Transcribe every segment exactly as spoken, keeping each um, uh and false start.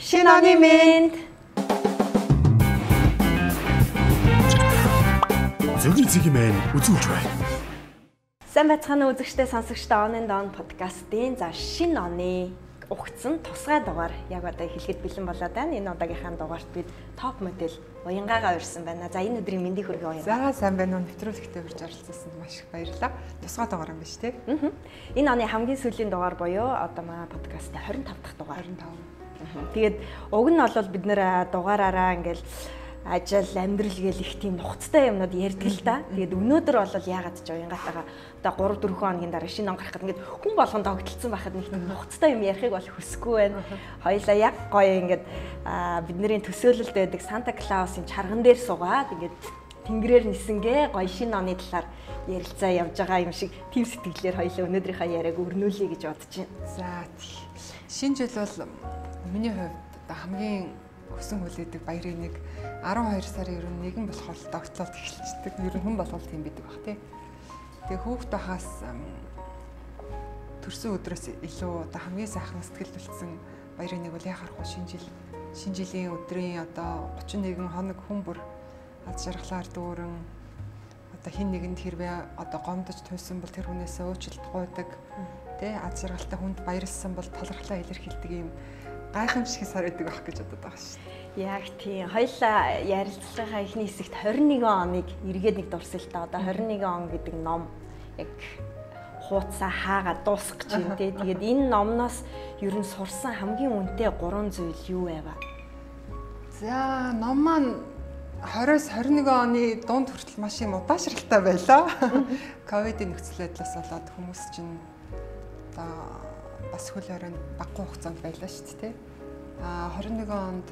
Шинэ оны мэнд. Зөвхөн зэгмэн үзүүлж байна. Сайн байцгаана уу үзэгчтэй сонсогчдоо оны даун подкастын за шинэ оны угцсан тусгай дугаар яг одоо хэлэхэд бэлэн болоод байна. Энэ удаагийнхаа дугаарт бид топ модель Уянгагаа урьсан байна. За энэ өдрийн мэндийг хүргэе Уянгаа. За сайн байна уу? Нэвтрүүлэгтээ хүрж оролцсонд маш их баярлалаа. Тусгай дугаар юм байна шүү, тэ? Аа. Энэ оны хамгийн сүүлийн дугаар буюу одоо манай подкастын двадцать пять дахь дугаар. двадцать пять. Тэгээд уг нь бол бид нэр дугаараараа ингээл ажил, амьдрал гээл их тийм нухацтай юмнууд ярьдаг л та. Тэгээд өнөөдөр бол яагаад ч Уянгаатайгаа одоо три дөрвөн хоногийн дараа шинэ он гарахад ингээд хүн болгонд тогтолцсон байхад нэг тийм нухацтай юм ярихыг бол хүсэхгүй байна. Хоёлаа яг гоё ингээд бидний төсөөлөлд байдаг Санта Клаусын чарган дээр суугаад ингээд тэнгэрээр нисэнгээ гоё шинэ оны талаар ярилцаа явж байгаа юм шиг тийм сэтгэлээр хоёлаа өнөөдрийнхаа яриаг өрнүүлье гэж бодож байна. За шинэ жил бол миний хувьд одоо хамгийн өсөн хүлээдэг баярын нэг twelve сарын ер нь нэгэн болохоор тогтолцоод эхэлчихдэг. Ер нь хүн болгол тийм байдаг бах тий. Тэгээ хүүхд байхаас төрсөн өдрөөс илүү одоо хамгийн сайхан сэтгэл үлдсэн баярын нэг бол яхах вэ шинэ жил. Шинэ жилийн өдрийн одоо thirty-one хоног хүн бүр аз жаргалаар дүүрэн одоо хин нэгэнд хэрвээ одоо гомдож туйсан бол тэр хүнээсээ уучлалт гуйдаг тий аз жаргалтай хүнд баярлсан бол талархлаа илэрхийлдэг юм гайхамшиг сар байдаг байх гэж бодод байгаа шүү дээ. Яг тийм. Хоёлаа ярилцлагынхаа эхний хэсэгт twenty-one оныг эргээд нэг дурсал та. Одоо twenty-one он гэдэг ном яг хуудасаа хаагаад дуусах гэж байна тий. Тэгээд энэ номноос ер нь сурсан хамгийн үнэтэй гурван зүйл юу байв? За ном маань twenty-с twenty-one оны дунд хүртэл маш юм удаашралтай байлаа. Ковидын нөхцөл байдлаас болоод хүмүүс чинь одоо бас хөл хорин баггүй хугацаанд байлаа шүү дээ. А twenty-one онд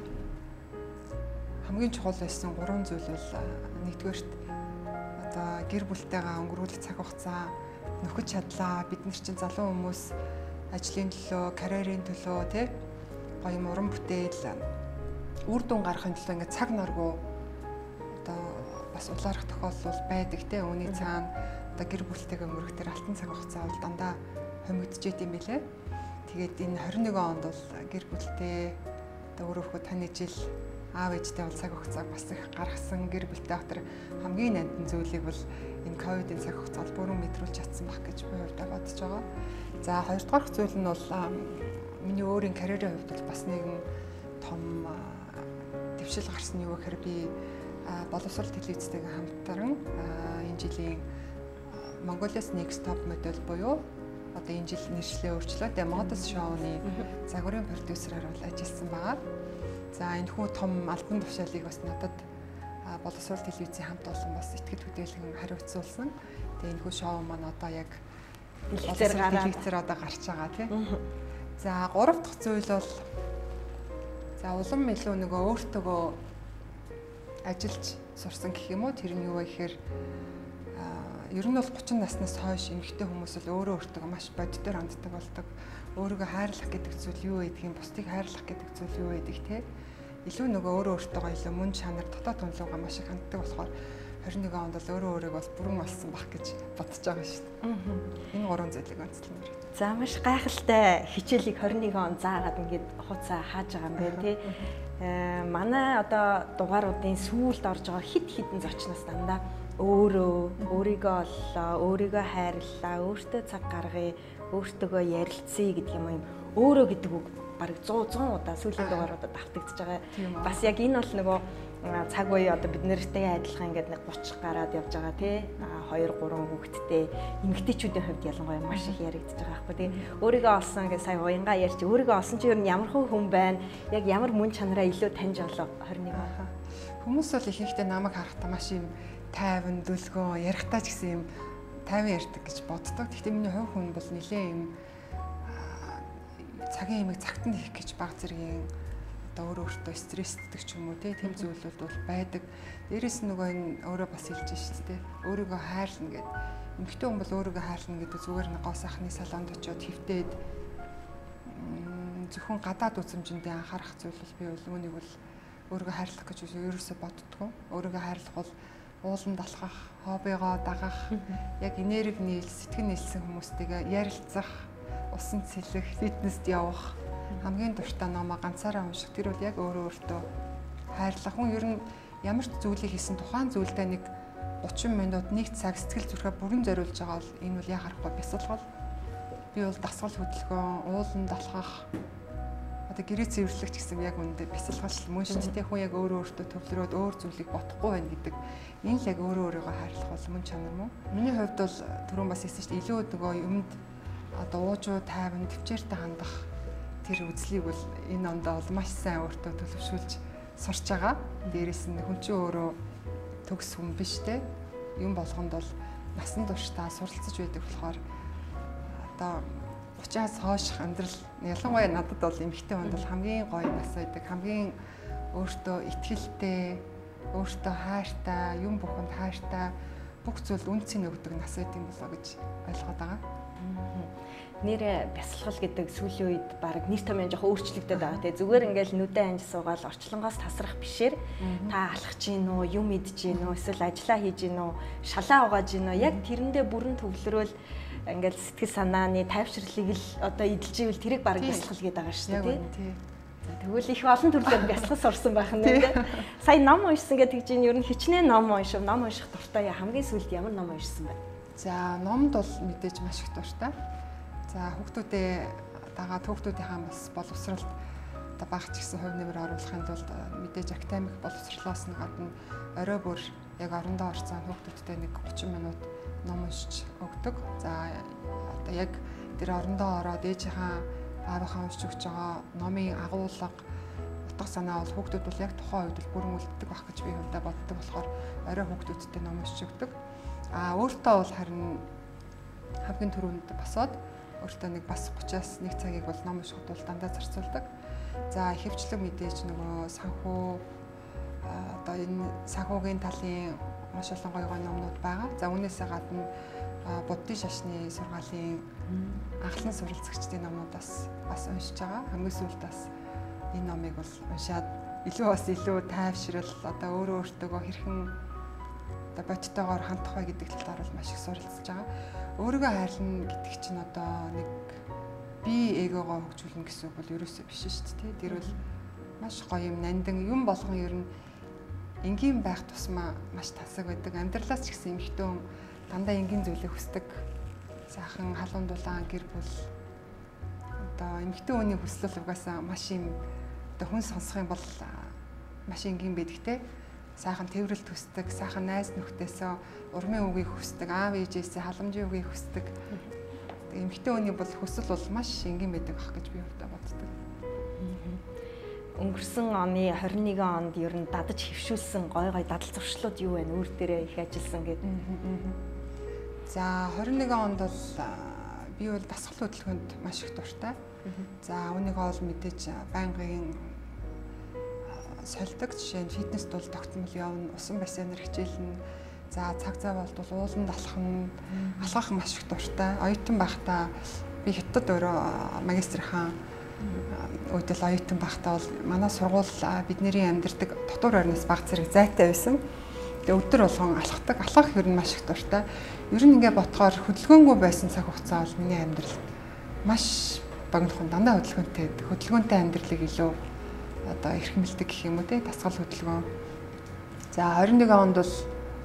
хамгийн чухал байсан гурван зүйл бол нэгдүгээрт одоо гэр бүлтэйгээ өнгөрүүлэх цаг хугацаа, нөхөж чадлаа. Бид нар чинь залуу хүмүүс ажлын төлөө, карьерийн төлөө тий гоё юм уран бүтээл үр дүн гаргахын төлөө ингээд цаг наргүй одоо бас улаарах тохиолдол байдаг тий. Үүний цаана одоо гэр бүлтэйгээ өнгөрөх тэр алтан цаг хугацаа бол дандаа хомигдчихэд юм билээ. Тэгээд энэ twenty-one онд бол гэр бүлтэй одоо өөрөө таны жил аав ээжтэй бол цаг хугацааг бас их гаргасан гэр бүлтэй хатар хамгийн нандин зүйлийг бол энэ ковидын цаг хугацаанд бүрэн мэдрүүлж чадсан байх гэж би хувьдаа бодож байгаа. За хоёрдугаар зүйл нь бол миний өөрийн карьерийн хувьд бол бас нэгэн том дэвшил гарсан юу гэхээр би боловсрол телевизтэйгээ хамтран энэ жилийн Mongolia-с Next Top Model буюу одоо энэ жил нэршлээ өөрчлөө. Тэгээ Models Show-ны загварын продюсераар бол ажилласан байгаа. За энэ хүү том албан тушаалыг бас надад боловсрол телевизийн хамт олон бас итгэл хөдөлгөн хариуцуулсан. Тэгээ энэ хүү шоу маань одоо яг телевизээр одоо гарч байгаа тийм. За гурав дахь зүйл бол за улам илүү нөгөө өөртөөгөө ажиллаж сурсан гэх юм уу тэр нь юу вэ гэхээр ер нь бол thirty наснаас хойш эмэгтэй хүмүүс л өөрөө өөртөө маш боддоор ханддаг болдог. Өөрийгөө хайрлах гэдэг зүйл юу байдаг юм, бусдыг хайрлах гэдэг зүйл юу байдаг те. Илүү нөгөө өөрөө өөртөө илүү мөн чанар дотоод үнэлгээгээ маш их ханддаг болохоор twenty-one онд бол өөрөө өөрийгөө бол бүрэн болсон бах гэж бодож байгаа шүү дээ. Энэ гурван зүйлийг онцлмоор. За маш гайхалтай хичээлийг twenty-one он заагаад ингээд хуцаа хааж байгаа юм байна тий. Э манай одоо дугааруудын сүүлд орж байгаа хит хитэн зочноос дандаа өөрөө өөрийгөө оллоо, өөрийгөө хайрлаа, өөртөө цаг гаргая, өөртөөгөө ярилцъя гэдэг юм юм. Өөрөө гэдэг үг бараг one hundred удаа сүүлийн дугааруудад автагдчихж байгаа. Бас яг энэ бол нөгөө цаг үе одоо бид нартай адилхан ингээд нэг thirty гараад явж байгаа тий. two three хүүхэдтэй эмэгтэйчүүдийн хувьд ялангуяа маш их яригдчихж байгаа байхгүй тий. Өөрийгөө олсон гэж сая Уянгаа ярьж өөрийгөө олсон чи ер нь ямар хүн байна? Яг ямар мөн чанараа илүү таньж олоо twenty-one он. Хүмүүс бол ихэнхдээ намайг харахтаа маш юм тайван дүлгөө ярихтаа ч гэсэн юм тайван ярьдаг гэж боддог. Гэхдээ миний хувь хүн бол нэлээ юм цагийн ямиг цагтанд хийх гэж баг зэргийн одоо өөрөө өөртөө стресстэй ч юм уу тийм зүйлүүд бол байдаг. Дээрээс нь нөгөө энэ өөрөө бас хэлж шүү дээ. Өөрийгөө хайрлна гэдэг. Эмэгтэй хүн бол өөрийгөө хайрлна гэдэг зүгээр нэг гоо сайхны салонд очиод хөвтөөд зөвхөн гадаад үзмжиндээ анхаарах зүйл бол би бол үүнийг бол өөрийгөө хайрлах гэж ерөөсөө боддгоо. Өөрийгөө хайрлах бол уулан далхах, хоббигоо дагах, яг энерги нийл, сэтгэн нийлсэн хүмүүстэйгээ ярилцах, усан цэлэх, фитнест явах, хамгийн дуртай номоо ганцаараа унших. Тэр бол яг өөрөө өөртөө хайрлах. Хүн ер нь ямар ч зүйлийг хийсэн тухайн зүйлдээ нэг гучин минут, нэг цаг сэтгэл зүрхээ бүрэн зориулж байгаа бол энэ бол яа харахгүй бясалгал. Би бол дасгал хөдөлгөөн, уулан далхах, одоо гэрээ цэвэрлэх гэсэн яг үүндээ бясалгалч мөн шүү дээ. Хүн яг өөрөө өөртөө төвлөрөөд өөр зүйлийг бодохгүй байна гэдэг. Энэ л яг өөрөө өөрийгөө хайрлах бол мөн чанар мөн. Миний хувьд бол түрүүн бас хэлсэн шүү дээ. Илүү нөгөө юмд одоо уужуу тайван төвчээртэй хандах тэр үзлийг бол энэ ондоо бол маш сайн өөртөө төлөвшүүлж сурч байгаа. Дээрээс нь хүн чинь өөрөө төгс хүн биш те. Юм болгонд бол насан туршдаа суралцж байдаг болохоор одоо гучаас хойших амьдрал ялангуяа надад бол эмэгтэй хүнд бол хамгийн гоё нас байдаг. Хамгийн өөртөө итгэлтэй, өөртөө хайртай, юм бүхэнд хайртай бүх зүйл үнцэн өгдөг нас байт юм болоо гэж ойлгоод байгаа. Нэр бясалгал гэдэг сүүлийн үед баг нэр томьёо жоохон өөрчлөгдөд байгаа те. Зүгээр ингээл нүдэн анж суугаад орчлонгоос тасрах бишээр та алхаж гин үү, юм идэж гин үү, эсвэл ажиллаа хийж гин үү, шалаа угааж гин үү, яг тэрэндээ бүрэн төвлөрөөл ингээл сэтгэл санааны тайвширлыг л одоо эдэлж ивэл тэрийг баг бясалгал гэдэг байгаа шүү дээ тий. Тэгвэл их олон төрлөөр бясалгал сурсан байх нь тий. Сая ном уншсан гэдэг чинь ер нь хичнээн ном уншив, ном унших дуртай хамгийн сүүлд ямар ном уншсан бэ? За номд бол мэдээж маш их дуртай. За хүүхдүүдээ дагаад хүүхдүүдийнхаа бас боловсралд одоо багч гэсэн хувь нэмэр оруулахын тулд мэдээж академик боловсролоос нь гадна орой бүр яг орондоо орцсон хүүхдүүдтэй нэг гучин минут ном уншиж өгдөг. За одоо яг тэр орондоо ороод ээжийнхаа аавынхаа уншиж өгч байгаа номын агуулга утга санаа бол хүүхдүүд бол яг тухайн үед л бүрэн үлддэг байх гэж би хувьдаа боддог болохоор орой хүүхдүүдтэй ном уншиж өгдөг. А өөртөө бол харин хамгийн түрүүнд босоод өөртөө нэг бас гучаас нэг цагийг бол ном уншихад бол дандаа зарцуулдаг. За ихэвчлэн мэдээж нөгөө санхүү одоо энэ санхүүгийн талын маш олон гоё гоё номнууд байгаа. За үүнээсээ гадна буддийн шашны сургаалын анхлан суралцагчдын номнуудаас бас уншиж байгаа. Хамгийн сүүлд бас энэ номыг бол уншаад илүү бас илүү тайвшрал одоо өөрөө өөртөөгөө хэрхэн одоо бодтойгоор хандах вэ гэдэг талаар бол маш их суралцж байгаа. Өөрийгөө хайрлна гэдэг чинь одоо нэг би эгоогоо хөгжүүлнэ гэсэн үг бол ерөөсөө биш шүү дээ. Тэр бол маш гоё юм, нандин юм болгон ер нь энгийн байх тусмаа маш тасаг байдаг. Амьдралаас ч гэсэн эмэгтэй дандаа энгийн зүйлээ хүсдэг. Сайхан халуун дулаан гэр бүл одоо эмэгтэй хүний хүсэл угаасаа маш юм одоо хүн сонсох юм бол маш энгийн байдаг те. Сайхан тэврэлт хүсдэг, сайхан найз нөхдөсөө урмын үгийг хүсдэг, аав ээжээсээ халамжийн үгийг хүсдэг. Эмэгтэй хүний бол хүсэл бол маш энгийн байдаг ах гэж би хувьдаа боддог. Өнгөрсөн оны хорин нэгэн онд ер нь дадаж хөвшүүлсэн гой гой дадал зуршлууд юу вэ? Өөр дээрээ их ажилласан гэдэг. За хорин нэгэн онд бол би бол дасгал хөдөлгөөнд маш их дуртай. За үүнийг бол мэдээж байнгын сольдог. Жишээ нь фитнест бол тогтмол явна, усан бассейнер хичээлнэ. За цаг цай болдвол уулан далхна, алхах маш их дуртай. Оюутан байхдаа би хятад өөрөө магистрийн үед л оюутан байхдаа бол манай сургууль бидний амьдардаг дотор орноос баг зэрэг зайтай байсан. Тэгээ өдөр болгон алхдаг. Алхах ер нь маш их дуртай. Ер нь ингээд ботхоор хөдөлгөөнгүй байсан цаг хугацаа бол миний амьдрал маш богинохон дандаа хөдөлгөөнтэй. Хөдөлгөөнтэй амьдралыг илүү одоо эрхэмлдэг гэх юм уу те, дасгал хөдөлгөөн. За хорин нэгэн онд бол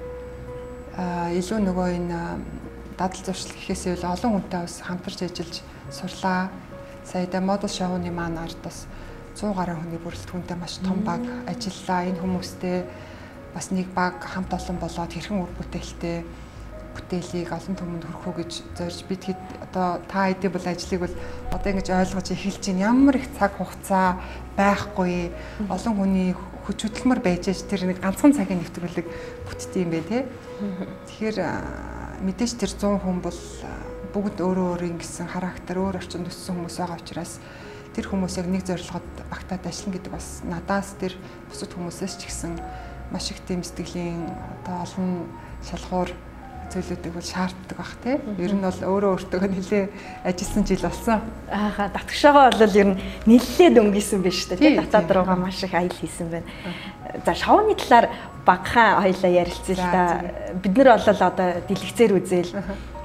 илүү нөгөө энэ дадал зуршил гэхээсээ бол олон хүнтэй бас хамтарч ажиллаж сурлаа. Сая да модул шоуны маань ард бас сто гаруй хүний бүрэлдэхүүнтэй маш том баг ажиллаа. Энэ хүмүүстэй бас нэг баг хамт олон болоод хэрхэн үр бүтээлтэй бүтээлийг олон түмэнд хүргэх үү гэж зорж бид хэд одоо та хэдий бол ажлыг бол одоо ингэж ойлгож эхэлж байна. Ямар их цаг хугацаа байхгүй, олон хүний хүч хөдөлмөр байж аж тэр нэг ганцхан цагийн нэвтрүүлэг бүтдээ юм бэ те. Тэгэхээр мэдээж тэр сто хүн бол бүгд өөрөө өөрийн гэсэн характер, өөр орчинд өссөн хүмүүс байгаа учраас тэр хүмүүс яг нэг зорилгод багтаад ажиллана гэдэг бас надаас тэр бусад хүмүүсээс ч гэсэн маш их тийм сэтгэлийн одоо олон шалгуур зүйлүүдийг бол шаарддаг бах тий. Ер нь бол өөрөө өөртөө нэлээ ажилласан жил болсон. Ааха татгшаага бол ер нь нэлээд өнгөсөн байна шүү дээ тий. Татаад руугаа маш их аялал хийсэн байна. За шоуны талаар багахан хоёлаа ярилцъя л да. Бид нар бол одоо дэлгэцээр үзэл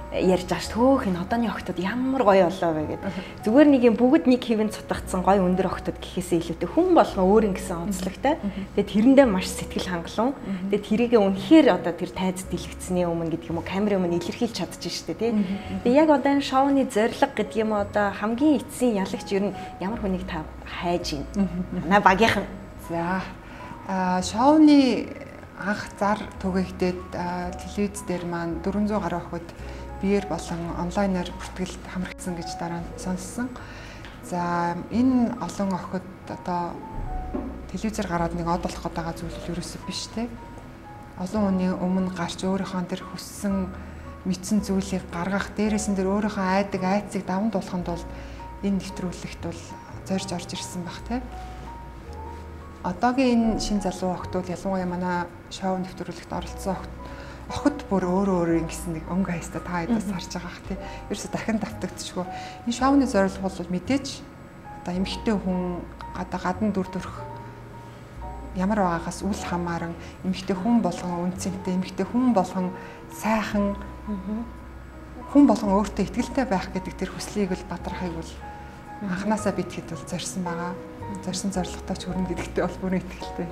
ярьж байгаа ш төөх энэ одооны охтод ямар гоё болоо вэ гэдэг. Зүгээр нэг юм бүгд нэг хэвэн цутгацсан гоё өндөр охтод гэхээсээ илүүтэй хүн болгон өөр ингэсэн онцлогтой. Тэгээд тэрэндээ маш сэтгэл хангалуун. Тэгээд тэрийг үнэхээр одоо тэр тайз дэлгэцсэний өмнө гэдэг юм уу камерын өмнө илэрхийлж чадчих штэ тий. Тэгээд яг одоо энэ шоуны зорилго гэдэг юм одоо хамгийн эцсийн ялагч ер нь ямар хүнийг та хайж ийн. Манай багийнхан. За а шоуны анх зар түгээхдэд телевиз дээр маань дөрвөн зуун гаруй охид биеэр болон онлайнаар бүртгэлд хамрагдсан гэж дараа нь сонссон. За энэ олон охид одоо телевизээр гараад нэг од болох гэдэг зүйл ерөөсөө биш те. Олон хүний өмнө гарч өөрийнхөө тэр хүссэн мэдсэн зүйлийг гаргах, дээрээс нь тэр өөрийнхөө айдаг айцыг даван туулахын тулд энэ нэвтрүүлэгт бол зорж орж ирсэн баг те. Одоогийн энэ шин залуу охтууд ялангуяа манай шоу нэвтрүүлэгт оролцсон охт охид бүр өөрөө өөрөө ингэсэн нэг өнгө хайста та хэдээс харж байгаа х тий. Ерөөсө дахин давтагдчихгүй. Энэ шоуны зорилго бол мэдээж одоо эмэгтэй хүн гадаа гадна дүр төрх ямар байгаагаас үл хамааран эмэгтэй хүн болгон үнцэнтэй эмэгтэй хүн болгон сайхан хүн болгон өөртөө итгэлтэй байх гэдэг тэр хүслийг л бадрахыг бол анханасаа бид хэд бол зорьсон байгаа. Зорьсон зорилготой ч хүрнэ гэдэгтээ бол бүрэн итгэлтэй.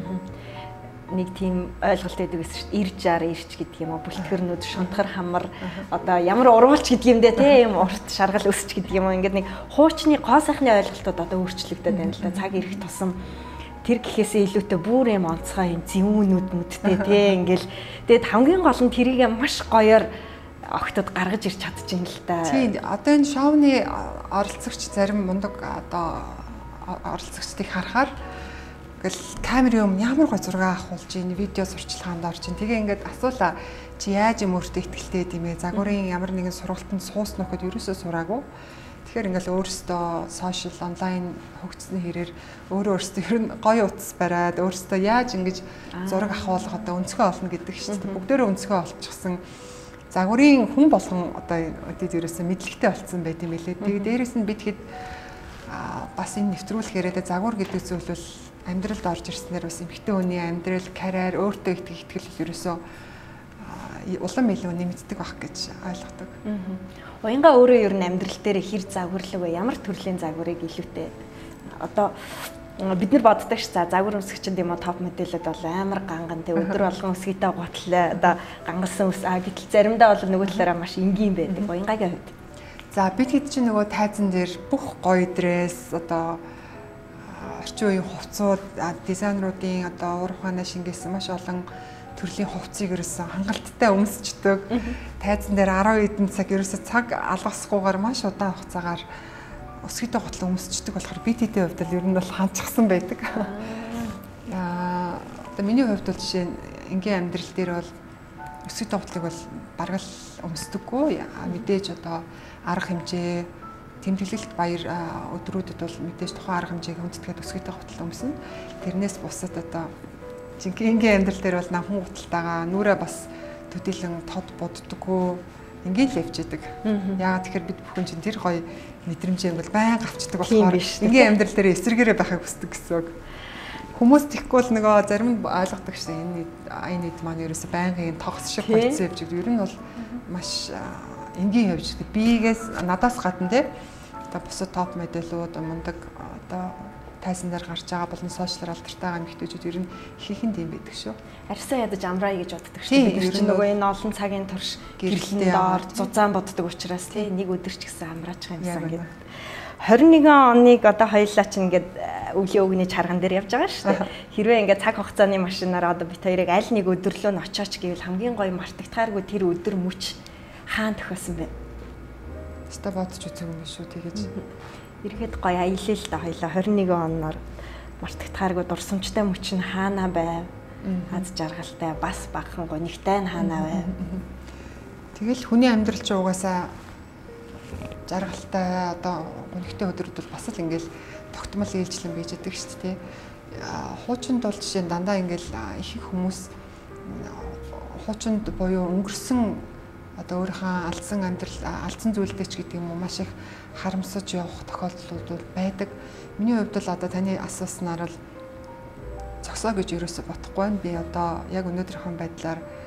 Нэг тийм ойлголт байдаг гэсэн чинь ир жаар ирч гэдэг юм уу бүлтгэрнүүд шунтгар хамар одоо ямар урвалч гэдэг юм дээ те юм урт шаргал өсч гэдэг юм уу ингээд нэг хуучны гоо сайхны ойлголтууд одоо өөрчлөгдөд байна л да цаг ирэх тусам тэр гэхээсээ илүүтэй бүр юм онцгой юм зэвүүнүүд нүдтэй те ингээл тэгэд хамгийн гол нь тэрийг маш гоёор огтод гаргаж ирч чадчихээн л да. Тийм одоо энэ шоуны оролцогч зарим мундаг одоо оролцогчдыг харахаар гэл камерын өмнө ямар гой зураг авахулж ийн видео сурчлагаанд орж ийн тэгээ ингээд асуулаа чи яаж юм өөртөө ихтгэлтэй гэдэм бэ загварын ямар нэгэн сургалтанд суусан нөхөд ерөөсөө сураагүй тэгэхээр ингээд өөрөөсөө сошиал онлайн хөгжсөний хэрээр өөрөө өөрөөсөө ер нь гоё утас бариад өөрөөсөө яаж ингэж зураг авахулах одоо өнцгөө олно гэдэг шүү дээ бүгдээрээ өнцгөө олчихсан загварын хүн болгон одоо өдөрт ерөөсөө мэдлэгтэй болцсон байт юм билээ тэгээ дээрэс нь бид хэд бас энэ нэвтрүүлэхээрээ загвар гэдэг зүйл бол амьдралд орж ирснээр бас эмэгтэй хүний амьдрал, карьер, өөртөө итгэх итгэл ерөөсөө улам илүү нэмэгддэг байх гэж ойлгодог. Уянга өөрөө ер нь амьдрал дээр хэр загварлаг вэ? Ямар төрлийн загварыг илүүтэй? Одоо бид нар боддог ш за загвар өмсгчэнд юм уу топ мэдээлэлд бол амар ганган тэ өдөр болгон өсгийтэй готлоо одоо гангалсан ус а гэтэл заримдаа бол нөгөө талаараа маш энгийн байдаг. Уянгагийн хувьд. За бид хэд чинь нөгөө тайзан дээр бүх гоё дресс одоо орчин үеийн хувцсууд дизайнеруудын одоо уур ухаанаа шингээсэн маш олон төрлийн хувцсыг ерөөсөн хангалттай өмсчдөг. Тайзан дээр арав хэдэн цаг ерөөсө цаг алгасгүйгээр маш удаан хугацаагаар өсгийтэй готлон өмсчдөг болохоор би тэдний хувьд л ер нь бол ханчсан байдаг. Аа одоо миний хувьд бол жишээ нь энгийн амьдрал дээр бол өсгийтэй готлыг бол бараг л өмсдөггүй. Мэдээж одоо арга хэмжээ тэмдэглэлт баяр өдрүүдэд бол мэдээж тухайн арга хэмжээг хүндэтгээд өсгийтэй готл өмснө. Тэрнээс бусад одоо жинхэнэ энгийн амьдрал дээр бол намхан готалтайгаа нүрээ бас төдийлөн тод боддгоо ингээл л явчихдаг. Яагаад тэгэхээр бид бүхэн чинь тэр гоё мэдрэмжийг бол байнга авчдаг болохоор энгийн амьдрал дээр эсрэгээрээ байхыг хүсдэг гэсэн үг. Хүмүүс тийхгүй л нөгөө зарим нь ойлгодог шээ энэ энэ хэд маань ерөөсөй байнгын тогс шиг болцсон явж байгаа. Ер нь бол маш энгийн явж байгаа. Биегээс надаас гадна те одоо бусад топ мэдээлүүд мундаг одоо тайзан дээр гарч байгаа болон сошиал алдартай эмэгтэйчүүд ер нь хийхэн тийм байдаг шүү. Арьсаа ядаж амраа гэж боддог шүү. Бид чинь нөгөө энэ олон цагийн турш гэрлэлтэй доор зузаан боддог учраас тий нэг өдөр ч гэсэн амраачих юмсан гэдэг. хорин нэгэн оныг одоо хоёулаа чинь ингээд өвлийн өгний чарган дээр явж байгаа шүү дээ. Хэрвээ ингээд цаг хугацааны машинаар одоо бит хоёрыг аль нэг өдөрлөө нь очооч гэвэл хамгийн гоё мартагдахааргүй тэр өдөр мөч хаан тохиосон бэ. Өстө бодож үзэх юм шүү тэгэж. Ирэхэд гоё аялал л да хоёулаа хорин нэгэн оноор мартагдахааргүй дурсамжтай мөч нь хаана байв. Аз жаргалтай бас багхан гонигтай нь хаана байв. Тэгэл хүний амьдрал ч угаасаа жаргалтай одоо гонигтай өдрүүд бол бас л ингээл тогтмол ээлжлэн байж байгаа шүү дээ. Хуучинд бол жишээ нь дандаа ингээл их их хүмүүс хуучинд буюу өнгөрсөн одоо өөрийнхөө алдсан амьдрал алдсан зүйлтэй ч гэдэг юм уу маш их харамсаж явах тохиолдлууд байдаг. Миний хувьд бол одоо таны асууснаар л зогсоо гэж ерөөсө бодохгүй байна. Би одоо яг өнөөдрийнхөө байдлаар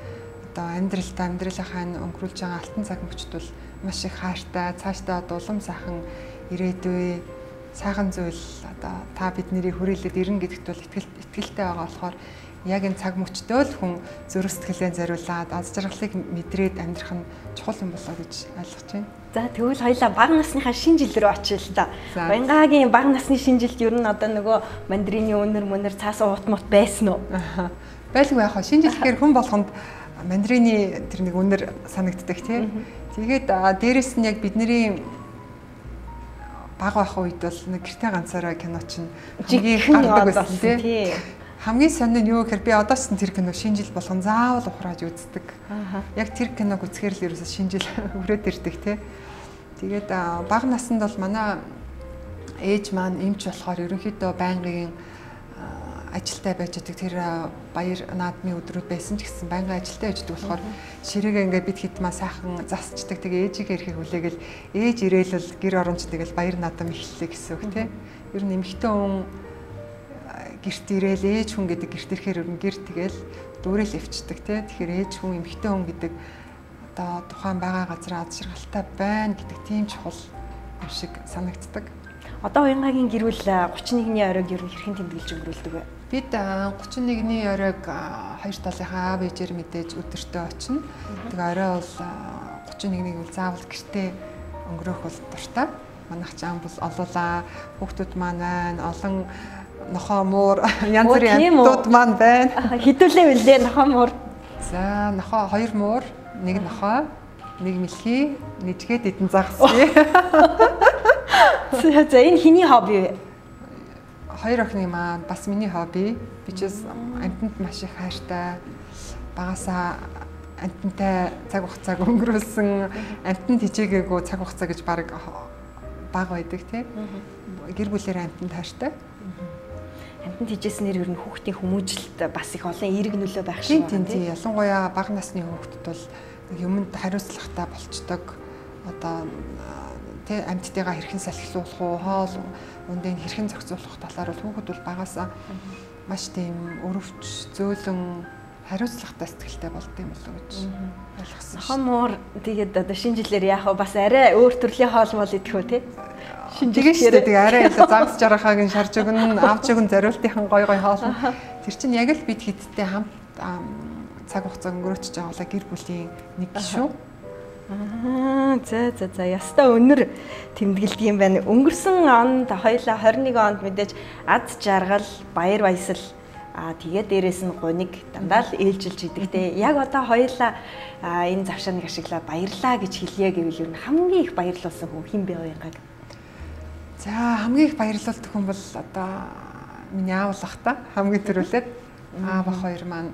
одоо амьдралтай амьдралынхаа өнгөрүүлж байгаа алтан цаг мөчд бол маш их хайртай, цаашдаа дулам сайхан ирээдүй, сайхан зүйл одоо та биднийг хүрээлээд ирнэ гэдэгт бол итгэлтэй байгаа болохоор яг энэ цаг мөчтөө л хүн зүрх сэтгэлээ зориулаад аз жаргалыг мэдрээд амьдрах нь чухал юм болоо гэж ойлгож байна. За тэгвэл хоёлаа бага насныхаа шинэ жил рүү очие л да. Баянгагийн бага насны шинэ жилд ер нь одоо нөгөө мандарины өнөр мөнөр цаасан уут мут байсан уу? Байлгүй яхаа шинэ жил гэхээр хүн болгонд мандарины тэр нэг өнөр санагддаг тий. Тэгээд дээрэс нь яг бидний бага байх үед бол нэг гэртээ ганцаараа кино чинь хамгийн гардаг байсан тий. Хамгийн сонир нь юу гэхээр би одоос нь тэр кино шинэ жил болгон заавал ухрааж үздэг. Яг тэр киног үзэхээр л ерөөсө шинэ жил хүрээд ирдэг тий. Тэгээд бага наснд бол манай ээж маань эмч болохоор ерөнхийдөө байнгын ажилтай байж байгаа. Тэр баяр наадмын өдрүүд байсан ч гэсэн байнгын ажилтай байждаг болохоор ширээгээ ингээд бид хитмаа сайхан засчдаг. Тэгээ ээжигээ ирэхийг хүлээгээл ээж ирээл гэр оромч тэгэл баяр наадам эхэллээ гэсэн үг тий. Ер нь эмэгтэй хүн гэрт ирээл ээж хүн гэдэг гэрт ирэхээр ер нь гэр тэгэл дүүрэл явцдаг тий. Тэгэхээр ээж хүн эмэгтэй хүн гэдэг одоо тухайн байгаа газар аз жаргалтай байна гэдэг тийм чухал юм шиг санагддаг. Одоо Уянгагийн гэр бүл гурван нэгний оройг ер нь хэрхэн тэмдэглэж өнгөрүүлдэг вэ? Бид гурван нэгний оройг хоёр талынхаа аав ээжээр мэдээж өдөртөө очино. Тэгээ орой бол гурван нэгнийг бол заавал гэртээ өнгөрөөх бол дуртай. Манайх ч ам бол олуулаа. Хүүхдүүд маань байна. Олон нохоо муур янз бүрийн амьтууд маань байна. Хідүүлээ үлээ нохоо муур. За нохоо хоёр муур, нэг нохоо, нэг мэлхий, нэжгээд эдэн загсгий. За энэ хиний хобби вэ? Хоёр охины маань бас миний хобби. Би ч амьтанд маш их хайртай. Багасаа амьтантай цаг хугацааг өнгөрүүлсэн, амьтанд хичээгээгүй цаг хугацаа гэж баг бага байдаг тий. Гэр бүлээр амьтанд хайртай. Амьтанд хичээснээр ер нь хүүхдийн хүмүүжлэлт бас их олон эерэг нөлөө байх шиг байна тий. Ялангуяа бага насны хүүхдүүд бол юмд хариуцлагатай болцдог. Одоо тэ амьтдыгаа хэрхэн салхилуулах уу, хоол ундыг хэрхэн зохицуулах талаар бол хүүхэд бол багасаа маш тийм өрөвч, зөөлөн, хариуцлагатай сэтгэлтэй болд юм болов гэж ойлгосон. Хомор тэгээд одоо шинэ жилээр яах вэ? Бас арай өөр төрлийн хоол мол идэх үү те? Шинэ жилээр тэгээд арай илүү загас жаргахааг нь шарж өгнө, авч өгнө, зориултынхан гой гой хоол. Тэр чинь яг л бид хэдтэй хамт цаг хугацаа өнгөрөөч байгаа гэр бүлийн нэг шүү. Аа за за за яста өнөр тэмдэглэдэг юм байна. Өнгөрсөн онд хоёлаа хорин нэг онд мэдээж аз жаргал, баяр баясгал аа тэгээд дээрэс нь гуник дандаа л ээлжилж идэгтэй. Яг одоо хоёлаа энэ завшааныг ашиглаад баярлаа гэж хэлье гэвэл ер нь хамгийн их баярлуулсан хүн хэн бэ Уянгаг? За хамгийн их баярлуулдаг хүн бол одоо миний аав л ах та хамгийн түрүүлээд аав ах хоёр маань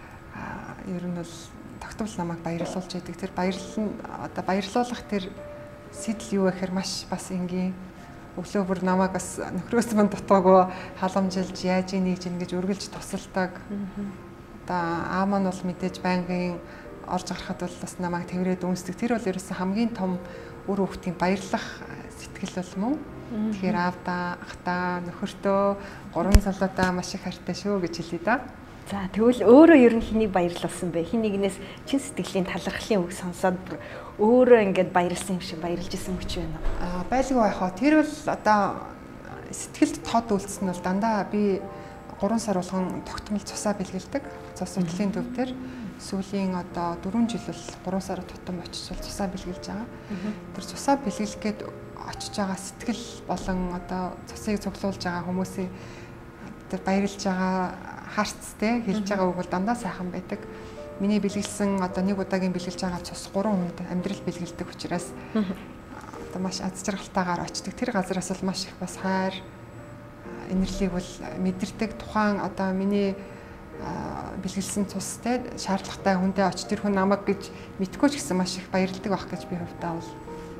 ер нь бол тогтвол намайг баярлуулж идэг. Тэр баярлал одоо баярлуулах тэр сэтэл юу гэхээр маш бас энгийн өглөө бүр намайг бас нөхрөөс мань дутаагүй халамжилж яаж ийж ийн гэж үргэлж тусалдаг. Одоо аав маань бол мэдээж байнгын орж гарахад бол бас намайг тэрвэрэд үнсдэг. Тэр бол ерөөсөн хамгийн том үр хүүхдийн баярлах сэтгэл бол мөн. Тэгэхээр аавдаа, ахтаа, нөхөртөө, гурван залуудаа маш их хайртай шүү гэж хэлье да. За тэгвэл өөрөө ер нь хэнийг баярлуулсан бэ? Хин нэгнээс чин сэтгэлийн талархлын үг сонсоод өөрөө ингээд баярлсан юм шиг баярлж исэн мөч байна уу? Аа байлгүй яхаа. Тэр бол одоо сэтгэлд тод үлдсэн нь бол дандаа би гурван сар болгон тогтмол цусаа бэлгэлдэг. Цус судлалын төв дээр сүүлийн одоо дөрвөн жил бол гурван сар тутам очиж цусаа бэлгэлж байгаа. Тэр цусаа бэлгэлэх гээд очиж байгаа сэтгэл болон одоо цусыг цуглуулж байгаа хүмүүсийн тэр баярлж байгаа харцтэй хэлж байгаа үг бол дандаа сайхан байдаг. Миний бэлгэлсэн одоо нэг удаагийн бэлгэлж байгаа цус гурван хүнд амьдрал бэлгэлдэг учраас одоо маш аз жаргалтайгаар очдог. Тэр газараас бол маш их бас хайр, инэрлийг бол мэдэрдэг. Тухайн одоо миний бэлгэлсэн цустэй шаардлагатай хүндээ очиж тэр хүн намайг гэж мэдгүй ч гэсэн маш их баярлдаг байх гэж би хувьдаа бол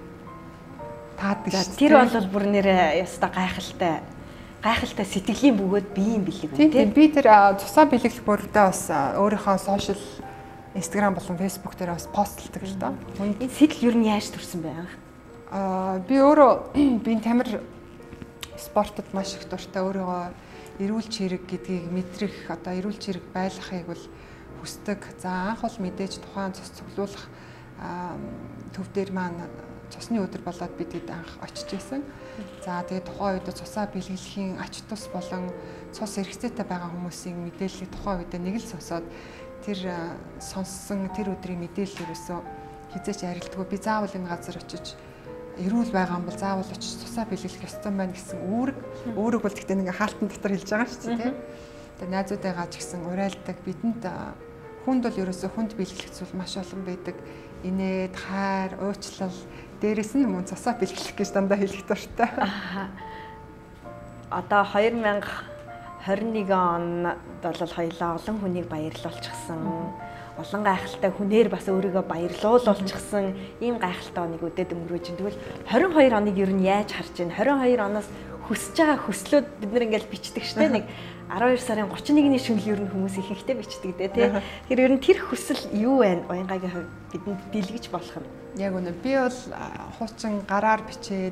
таадаг. Тэр бол бүр нэрээ яста гайхалтай гайхалтай сэтгэлийн бөгөөд бие юм бэлэг байна тийм. Би тэр цусаа бэлгэлэх бүрдээ бас өөрийнхөө сошиал Instagram болон Facebook дээр бас постлдаг л доо. Энэ сэтэл юу нь яаж төрсэн бэ? Аа би өөрөө би тамир спортод маш их дуртай. Өөрийгөө эрүүл чирэг гэдгийг мэдрэх одоо эрүүл чирэг байлгахыг бол хүсдэг. За анх бол мэдээж тухайн цус цуглуулах төв дээр маань цусны өдөр болоод бид хэд анх очиж исэн. За тэгээд тухайн үед цусаа бэлгэлэхийн ач тус болон цус хэрэгцээтэй байгаа хүмүүсийн мэдээллийг тухайн үед нэг л сонсоод тэр сонссон тэр өдрийн мэдээлэл ерөөсөө хизээч арилдаггүй. Би заавал энэ газар очиж эрүүл байгаа юм бол заавал очиж цусаа бэлгэлэх ёстой байна гэсэн үүрэг. Үүрэг бол гэхдээ нэг хаалтан дотор хэлж байгаа шүү дээ. Тэгээд найзуудаагаа ч гэсэн урайлдаг. Бидэнд хүнд бол ерөөсөө хүнд бэлгэлэх зүйл маш олон байдаг. Инээд, хайр, уучлал, дээрэс нь мөн цусаа бэлгэлэх гэж дандаа хэлэх дуртай. Одоо хоёр мянга хорин нэг онд бол хоёлаа олон хүнийг баярлуулчихсан. Олон гайхалтай хүнээр бас өөрийгөө баярлуулчихсан ийм гайхалтай оныг өдөөд өнгөрөөж. Тэгвэл хорин хоёр оныг ер нь яаж харж байна? хорин хоёр оноос хүсэж байгаа хүслүүд бид нар ингээл бичдэг штэ. Нэг арван хоёр сарын гурван нэгний шөнөл ер нь хүмүүс ихэнхдээ бичдэг дээ тий. Тэгэхээр ер нь тэр хүсэл юу вэ? Уянгагийн хувьд бидэнд дэлгэж болох юм. Яг үнэ би бол хуучин гараар бичээд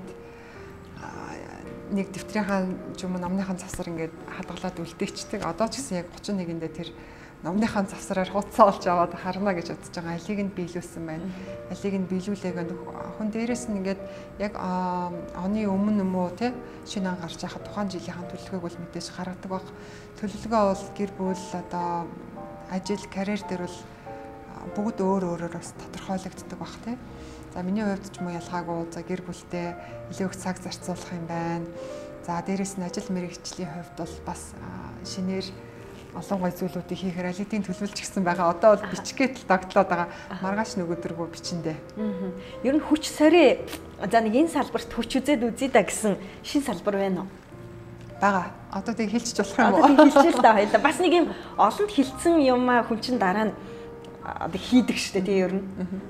нэг дэвтрийнхаа юм номныхаа завсар ингээд хадгалаад үлдээчдэг. Одоо ч гэсэн яг гурван нэгэндээ тэр номныхаа завсараар хуудасаа олж аваад харна гэж бодож байгаа. Алийг нь биелүүлсэн байна. Алийг нь биелүүлээгээ хүн дээрээс нь ингээд яг оны өмнө юм уу те шинэ ан гарч яхад тухайн жилийнхэн төлөвлөгөөг бол мэдээж гаргадаг баг. Төлөвлөгөө бол гэр бүл одоо ажил карьер дээр бол бүгд өөр өөрөөр бас тодорхойлогддог баг те. За миний хувьд ч юм уу ялгаагүй. За гэр бүлтэй илүү их цаг зарцуулах юм байна. За дээрээс нь ажил мэргэжлийн хувьд бол бас шинээр олон гой зүйлүүдийг хийхээр алидийн төлөвлөж гисэн байгаа. Одоо бол бичгээд л догтлоод байгаа. Маргааш нөгөөдөргөө бичэндээ. Ер нь хүч сорий за нэг энэ салбарт хүч үзээд үзье да гэсэн шин салбар байна уу? Бага. Одоо тийг хэлчих болох юм уу? Одоо тийг хэлчихэл та хоёлаа. Бас нэг юм олонд хилцсэн юм аа хүн чин дараа нь одоо хийдэг штэ тий ер нь.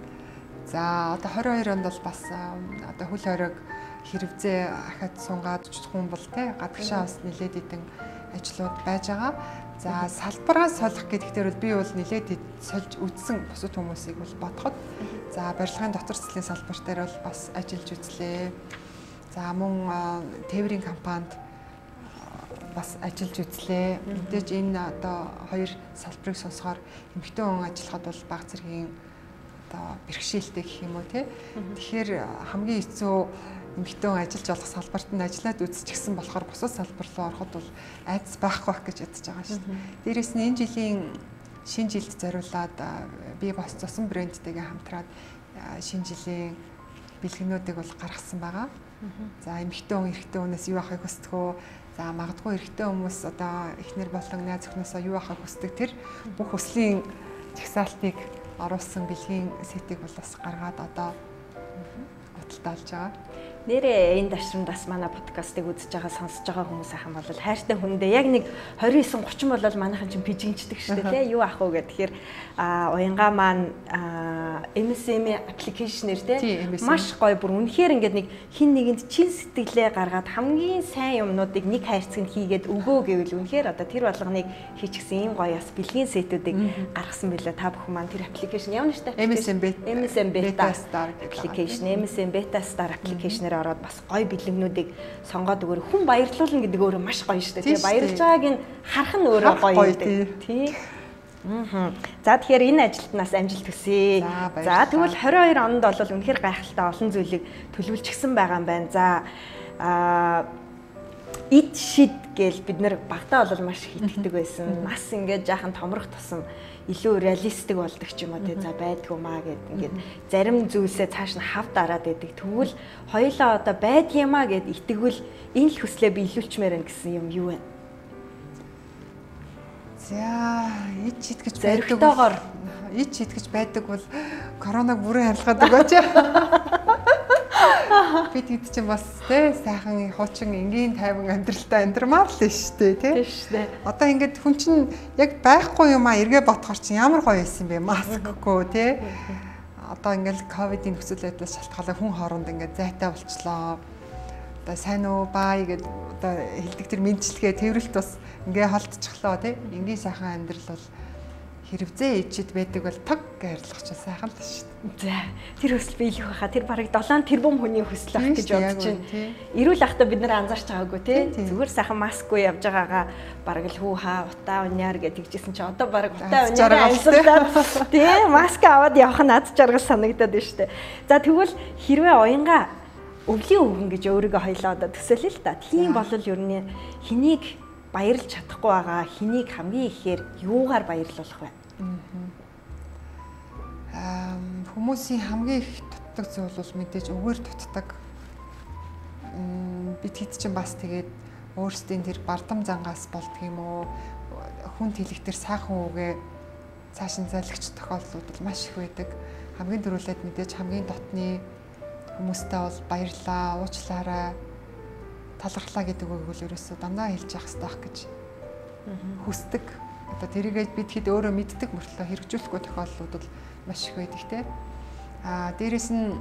За одоо хорин хоёр онд бол бас одоо хөл хориг хэрэгцээ ахад сунгаад хүн бол те гадагшаа бас нилээд идэн ажлууд байж байгаа. За салбараас солих гэдэгтэр бол би бол нилээд сольж үзсэн бусад хүмүүсийг бол бодоход за барилгын дотор цэцлийн салбар дээр бол бас ажиллаж үзлээ. За мөн тээврийн компанид бас ажиллаж үзлээ. Мэдээж энэ одоо хоёр салбарыг сонсохоор эмэгтэй хүн ажиллахад бол бага зэргийн одоо бэрхшээлтэй гэх юм уу те. Тэгэхээр хамгийн хэцүү эмэгтэй хүн ажиллаж болох салбарт нь ажиллаад үзчихсэн болохоор бусад салбар руу ороход бол айдас байхгүй байх гэж ядаж байгаа шүү дээ. Дээрээс нь энэ жилийн шинэ жилд зориулаад би бас цусан брэндтэйгээ хамтраад шинэ жилийн бэлгэнүүдийг бол гаргасан байгаа. За эмэгтэй хүн эрэгтэй хүнээс юу авахыг хүсдэг вэ? За магадгүй эрэгтэй хүмүүс одоо эхнэр болон найз охиноосоо юу авахыг хүсдэг тэр бүх хүслийн жагсаалтыг оруулсан бэлгийн сетийг бол бас гаргаад одоо худалдаалж байгаа. Нэрээ энэ дашрамд бас манай подкастыг үзэж байгаа сонсож байгаа хүмүүс ахын бол хайртай хүндээ яг нэг двадцать девять thirty бол манайхан чинь пижинчдэг шүү дээ тий юу ах уу гэх тэгэхээр уянгаа маань эм эс эм аппликейшнэр тий маш гоё бүр үнэхээр ингээд нэг хин нэгэнд чин сэтгэлээ гаргаад хамгийн сайн юмнуудыг нэг хайрцагт хийгээд өгөө гэвэл үнэхээр одоо тэр болгоныг хийчихсэн ийм гоё бас бэлгийн сетүүдийг гаргасан билээ та бүхэн маань тэр аппликейшн ямар нэртэй эм эс эм эм эс эм Beta Star application эм эс эм Beta Star application ороод бас гоё бэлгэнүүдийг сонгоод өгөөр хүн баярлуулна гэдэг өөрөө маш гоё шүү дээ. Тэгээ баярлж байгааг нь харах нь өөрөө гоё гэдэг. Тий. Аа. За тэгэхээр энэ ажилд нас амжилт хүсье. За тэгвэл двадцать two онд бол үнэхээр гайхалтай олон зүйлийг төлөвлөжчихсэн байгаа юм байна. За аа ид шид гээл бид нэр багтаа бол маш хитгэдэг байсан. Нас ингээд жаахан томрох тусам илүү реалистик болдог ч юм уу тий за байдгүй маа гэд ингээд зарим зүйлсээ цааш нь хав дараад байдаг. Тэгвэл хоёулаа одоо байдгиймаа гэд итгэвэл энэ л хүслээ биелүүлчмээр байна гэсэн юм юу вэ? За ид шид гэж зоригтойгоор ид шид гэж байдаг бол коронавиг бүрэн харилгаад өгөөч. Бид хэд ч бас те сайхан хуучин энгийн тайван амьдралтай амьдрмаар л шүү дээ тий. Тийм шүү дээ. Одоо ингээд хүн чинь яг байхгүй юм а эргээ ботхоор чинь ямар гоё байсан бэ? Маскгүй тий. Одоо ингээд ковидын нөхцөл байдлаас шалтгаалаад хүн хооронд ингээд зайтай болчлоо. Одоо сайн уу бай гэд одоо хэлдэг тэр мэдчилгээ тэрвэрлт бас ингээ холдчихлоо тий. Энгийн сайхан амьдрал бол Хэрвзээ ээжид байдаг бол таг гайрлах ч сайхан л шүү дээ. За тэр хүсэл биелэх байхаа тэр барыг долоон тэрбум хүний хүсэл ах гэж бодож байна. Эрүүл ахта бид нар анзаарч байгаагүй тий. Зүгээр сайхан маскгүй явж байгаагаа бараг л хүү хаа утаа уняар гэж тэгжсэн чи одоо бараг утаа уняар амьсгалаад тий маск аваад явах нь ад жаргал санагдаад байна шүү дээ. За тэгвэл хэрвээ уянга өвлийн өвгөн гэж өөрийгөө хоёлоо одоо төсөөлье л та. Тийм бол ер нь хэнийг баярлж чадахгүй байгаа, хэнийг хамгийн ихээр юугаар баярлуулах вэ? Аа хүмүүсийн хамгийн их дутдаг зүйл бол мэдээж үгээр дутдаг. Бид хэд ч бас тэгээд өөрсдийн тэр бардам зангаас болдг юм уу? Хүн тэлэгтэр сайхан үгээ цааш нь залгич тохиолдлууд маш их байдаг. Хамгийн түрүүлээд мэдээж хамгийн дотны хүмүүстээ бол баярлаа, уучлаарай, талархлаа гэдэг үг бол ерөөсөө дандаа хэлж явах хэрэгтэй гэж хүсдэг. Одоо тэрийгээ бид хэд өөрөө мэддэг мөртлөө хэрэгжүүлэхгүй тохиолдлууд бол маш их байдаг те. Аа дээрэс нь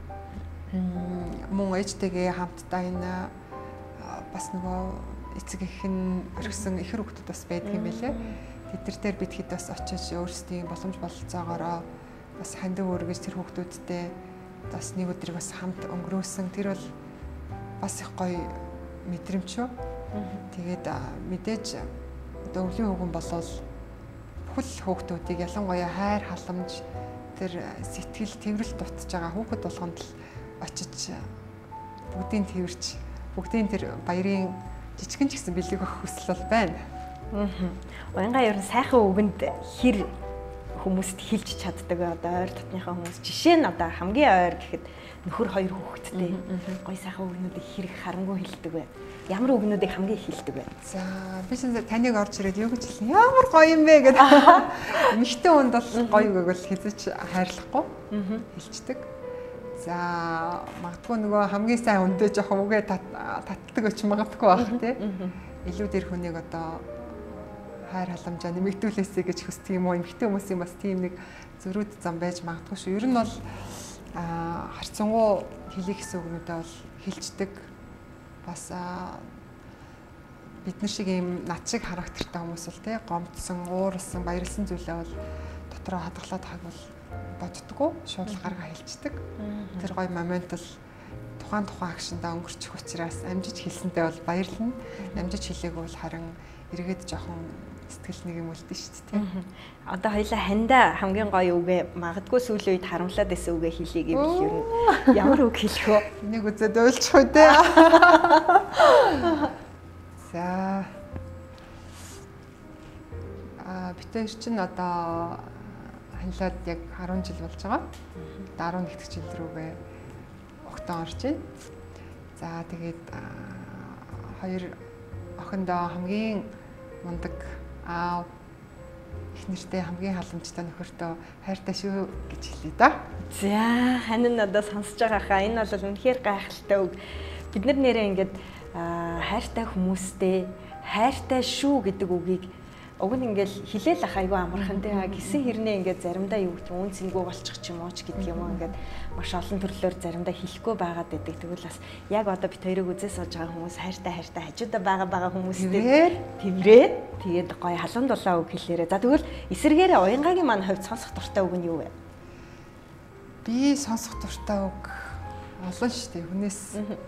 мөн ээжтэйгээ хамтдаа энэ бас нөгөө эцэг эхэн орхисон ихэр хүүхдүүд бас байдаг юм байлээ. Тэд нар бид хэд бас очиж өөрсдийн боломж бололцоогоороо бас хандив өргөж тэр хүүхдүүдтэй бас нэг өдрийг бас хамт өнгөрөөсөн. Тэр бол бас их гоё мэдрэмж шүү. Тэгээд мэдээж одоо өвлийн хөвгөн болол бүхэл хүүхдүүдийг ялангуяа хайр халамж тэр сэтгэл тэрвэрл дутж байгаа хүүхэд болгонд л очиж бүгдийн тэрвэрч бүгдийн тэр баярын жижигэн ч гэсэн бэлэг өгөх хүсэл бол байна. Аа. Уянга ер нь сайхан үгэнд хэр хүмүүст хэлж чаддаг одоо ойр дотныхаа хүмүүс жишээ нь одоо хамгийн ойр гэхэд нөхөр хоёр хүүхэдтэй гоё сайхан үгнүүдийг хэрэг харангүй хэлдэг бай. Ямар үгнүүдийг хамгийн хэлдэг бай. За би ч таныг орж ирээд юу гэж хэлсэн ямар гоё юм бэ гэдэг. Эмэгтэй хүнд бол гоё үг бол хэзээ ч хайрлахгүй хэлцдэг. За магадгүй нөгөө хамгийн сайн үндэ жоохон үгээ татдаг өч магадгүй байх тий. Илүү дээр хүнийг одоо хайр халамжаа нэмэгдүүлээсэй гэж хүсдэг юм уу? Эмэгтэй хүмүүсийн бас тийм нэг зөрүүд зам байж магадгүй шүү. Ер нь бол аа харцангуй хэлэх гэсэн үгнүүдээ бол хэлцдэг. Бас бид нар шиг ийм над шиг характертай хүмүүс бол тий гомдсон, ууралсан, баярлсан зүйлээ бол дотроо хадгалаад хаг бол боддгоо шууд гаргаа хэлцдэг. Тэр гоё момент бол тухайн тухайн акшндаа өнгөрчих учраас амжиж хэлсэнтэй бол баярлна. Амжиж хэлээгүй бол харин эргээд жоохон сэтгэл нэг юм үлдэн шүү дээ. Одоо хоёлаа хандаа хамгийн гоё үгээ магадгүй сүүлийн үед харамлаад байсан үгээ хэлье гэвэл ер нь ямар үг хэлэх вэ? Нэг үзээд уйлчих үү дээ. За. Аа битээр чинь одоо ханилаад яг арван жил болж байгаа. дөрвөн нэгдүгээр жил рүүгээ огтон орж байна. За тэгээд хоёр охиндоо хамгийн мундаг аав их нэртэй хамгийн халамжтай нөхөртөө хайртай шүү гэж хэлье да. За хань нь одоо сонсож байгаа хаа энэ бол үнэхээр гайхалтай үг. Бид нар нэрээ ингээд хайртай хүмүүстэй хайртай шүү гэдэг үгийг уг нь ингээл хилээл ах айгүй амархан тий гисэн хэрнээ ингээд заримдаа юу гэх юм үнцэнгүй болчих ч юм уу ч гэдэг юм уу ингээд маш олон төрлөөр заримдаа хэлэхгүй байгаад байдаг. Тэгвэл бас яг одоо бит хоёрыг үзээс сууж байгаа хүмүүс хайртай хайртай хажуудаа байгаа байгаа хүмүүстэй тэрврээд тэгээд гоё халуун дулаан үг хэлээрээ. За тэгвэл эсэргээрээ уянгагийн маань хувьд сонсох дуртай үг нь юу вэ? Би сонсох дуртай үг олон шүү дээ. Хүнээс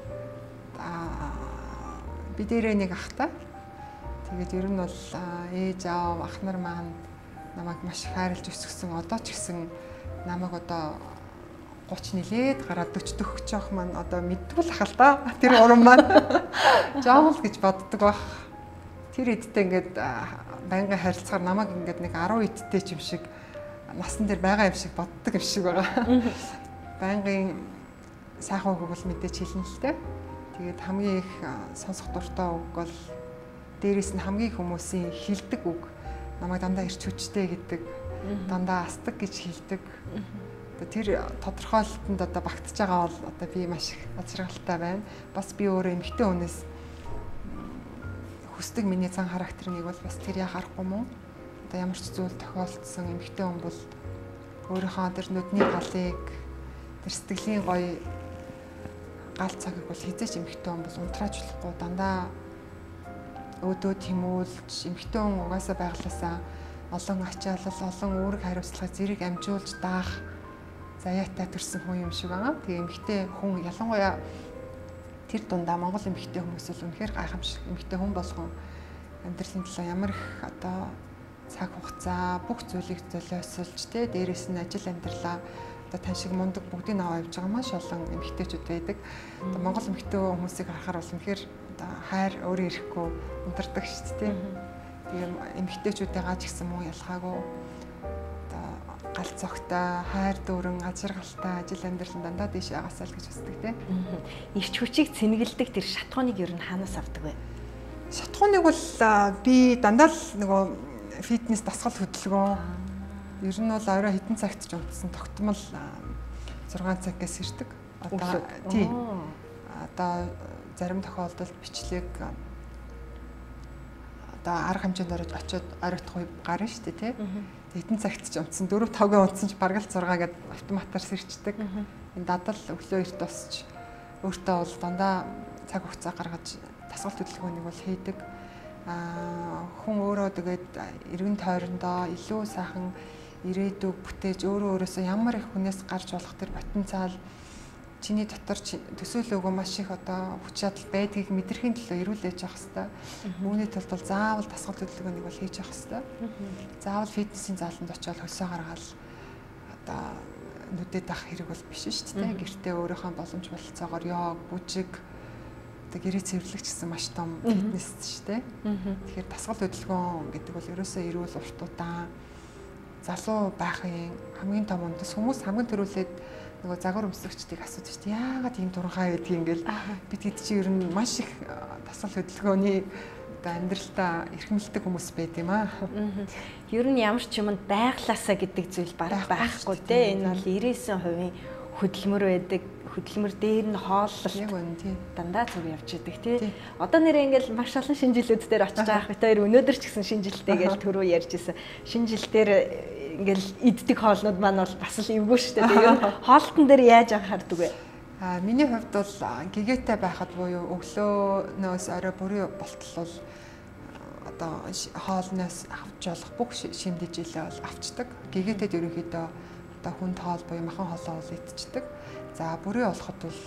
аа би дээрээ нэг ахтай. Тэгээд ер нь бол ээж аав ах нар маань намайг маш хайрлж өсгсөн. Одоо ч гэсэн намайг одоо гуч нилээд гараад өчтөх өгч явах маань одоо мэдгүй л ах л да. Тэр уран маань жаавал гэж боддог бах. Тэр эдтэй ингээд байнгын харилцаар намайг ингээд нэг арван эдтэй ч юм шиг насан дээр байгаа юм шиг боддог юм шиг байгаа. Байнгын сайхан үг бол мэдээж хэлнэ л дээ. Тэгээд хамгийн их сонсох дуртай үг бол дээрээс нь хамгийн хүмүүсийн хилдэг үг. Намайг дандаа ирч хүчтэй гэдэг, дандаа астдаг гэж хэлдэг. Тэр тодорхойлолтод одоо багтж байгаа бол одоо би маш их азаргалтай байна. Бас би өөрөө эмэгтэй хүнээс хүсдэг миний зан характерыг бол бас тэр яа харахгүй мó. Одоо ямар ч зүйл тохиолдсон эмэгтэй хүн бол өөрийнхөө тэр нүдний галыг, тэр сэтгэлийн гоё гал цагийг бол хизээч эмэгтэй хүн бол унтрааж болохгүй дандаа өөдөө тэмүүлж эмэгтэй хүн угаасаа байглаасаа олон ачаалал, олон үүрэг хариуцлага зэрэг амжуулж даах заяатай төрсэн хүн юм шиг байгаа. Тэгээ эмэгтэй хүн ялангуяа тэр дундаа Монгол эмэгтэй хүмүүс бол үнэхээр гайхамшиг эмэгтэй хүн болгон амьдралын төлөө ямар их одоо цаг хугацаа бүх зүйлийг золиосолж тэ дээрээс нь ажил амьдралаа одоо тань шиг мундаг бүгдийг аваа явж байгаа маш олон эмэгтэйчүүд байдаг. Одоо Монгол эмэгтэй хүмүүсийг харахаар бол үнэхээр одоо хайр өөрөө ирэхгүй унтардаг шүү дээ. Тэгээ эмэгтэйчүүдтэйгаа ч гэсэн муу ялгаагүй одоо гал цогтой, хайр дүүрэн, ажиргалтай ажил амьдрал дандаа дэш ягаасаа л гэж үздэг тийм. Ирч хүчийг цэнгэлдэг тэр шатхууныг ер нь хаанаас авдаг вэ? Шатхууныг бол би дандаа л нөгөө фитнес дасгал хөдөлгөөн ер нь бол орой хэдэн цагт ч унтсан тогтмол зургаан цагаас ирдэг. Одоо тий. Одоо зарим тохиолдолд бичлэг одоо арга хэмжээнд очиод оройтох үе гарна шүү дээ тий. Хэдэн цагт ч унтсан дөрөв тавгийн унтсан ч бараг л зургаа гээд автоматар сэрчдэг. Энэ дадал өглөө эрт босч өөртөө бол дандаа цаг хугацаа гаргаж дасгал хөдөлгөөнийг бол хийдэг. Аа хүн өөрөө тэгээд эргэн тойрондоо илүү сайхан ирээдүг бүтээж өөрөө өөрөөсөө ямар их хүнээс гарч болох тэр потенциал чиний дотор төсөөлөөгүй маш их одоо хүч чадал байдгийг мэдрэхийн төлөө ирүүлж явах хэрэгтэй. Үүний тулд бол заавал дасгал хөдөлгөөнийг бол хийж явах хэрэгтэй. Заавал фитнесийн зааланд очиод хөлсөө гаргаад одоо нүдэд ах хэрэг бол биш шүү дээ. Гэртээ өөрийнхөө боломж бололцоогоор йог, бүжиг одоо гэрээ цэвэрлэх гэсэн маш том фитнес шүү дээ. Тэгэхээр дасгал хөдөлгөөн гэдэг бол ерөөсөө эрүүл урт удаан залуу байхын хамгийн том үндэс. Хүмүүс хамгийн түрүүлээд нөгөө загвар өмсгчдийг асуудаг шүү дээ. Яагаад ийм турхаа байдгийг ингээл бид хэд чи ер нь маш их дасгал хөдөлгөөний одоо амьдралдаа эрхэмлдэг хүмүүс байд юм аа. Ер нь ямар ч юмд байглаасаа гэдэг зүйл барах байхгүй те. Энэ бол ninety percent хөдөлмөр байдаг. Хөдөлмөр дээр нь хооллолт яг үнэ тий. Дандаа зүг явж идэг тий. Одоо нэрээ ингээл маш олон шинжилүүд дээр очиж байгаа бид хоёр өнөөдөр ч гэсэн шинжилтэй гэж түрүү ярьжсэн. Шинжилтээр ингээл иддэг хоолнууд маань бол бас л эвгүй шүү дээ. Тэгээ хоолтон дээр яаж анхаардаг вэ? Аа миний хувьд бол гэгээтэй байхад буюу өглөөнөөс орой бүрийн болтол бол одоо хоолноос авч болох бүх шимдэжилээ бол авчдаг. Гэгээтэд ерөнхийдөө одоо хүнд хоол буюу махан хоолоо бол идчихдэг. За бүрээ болоход бол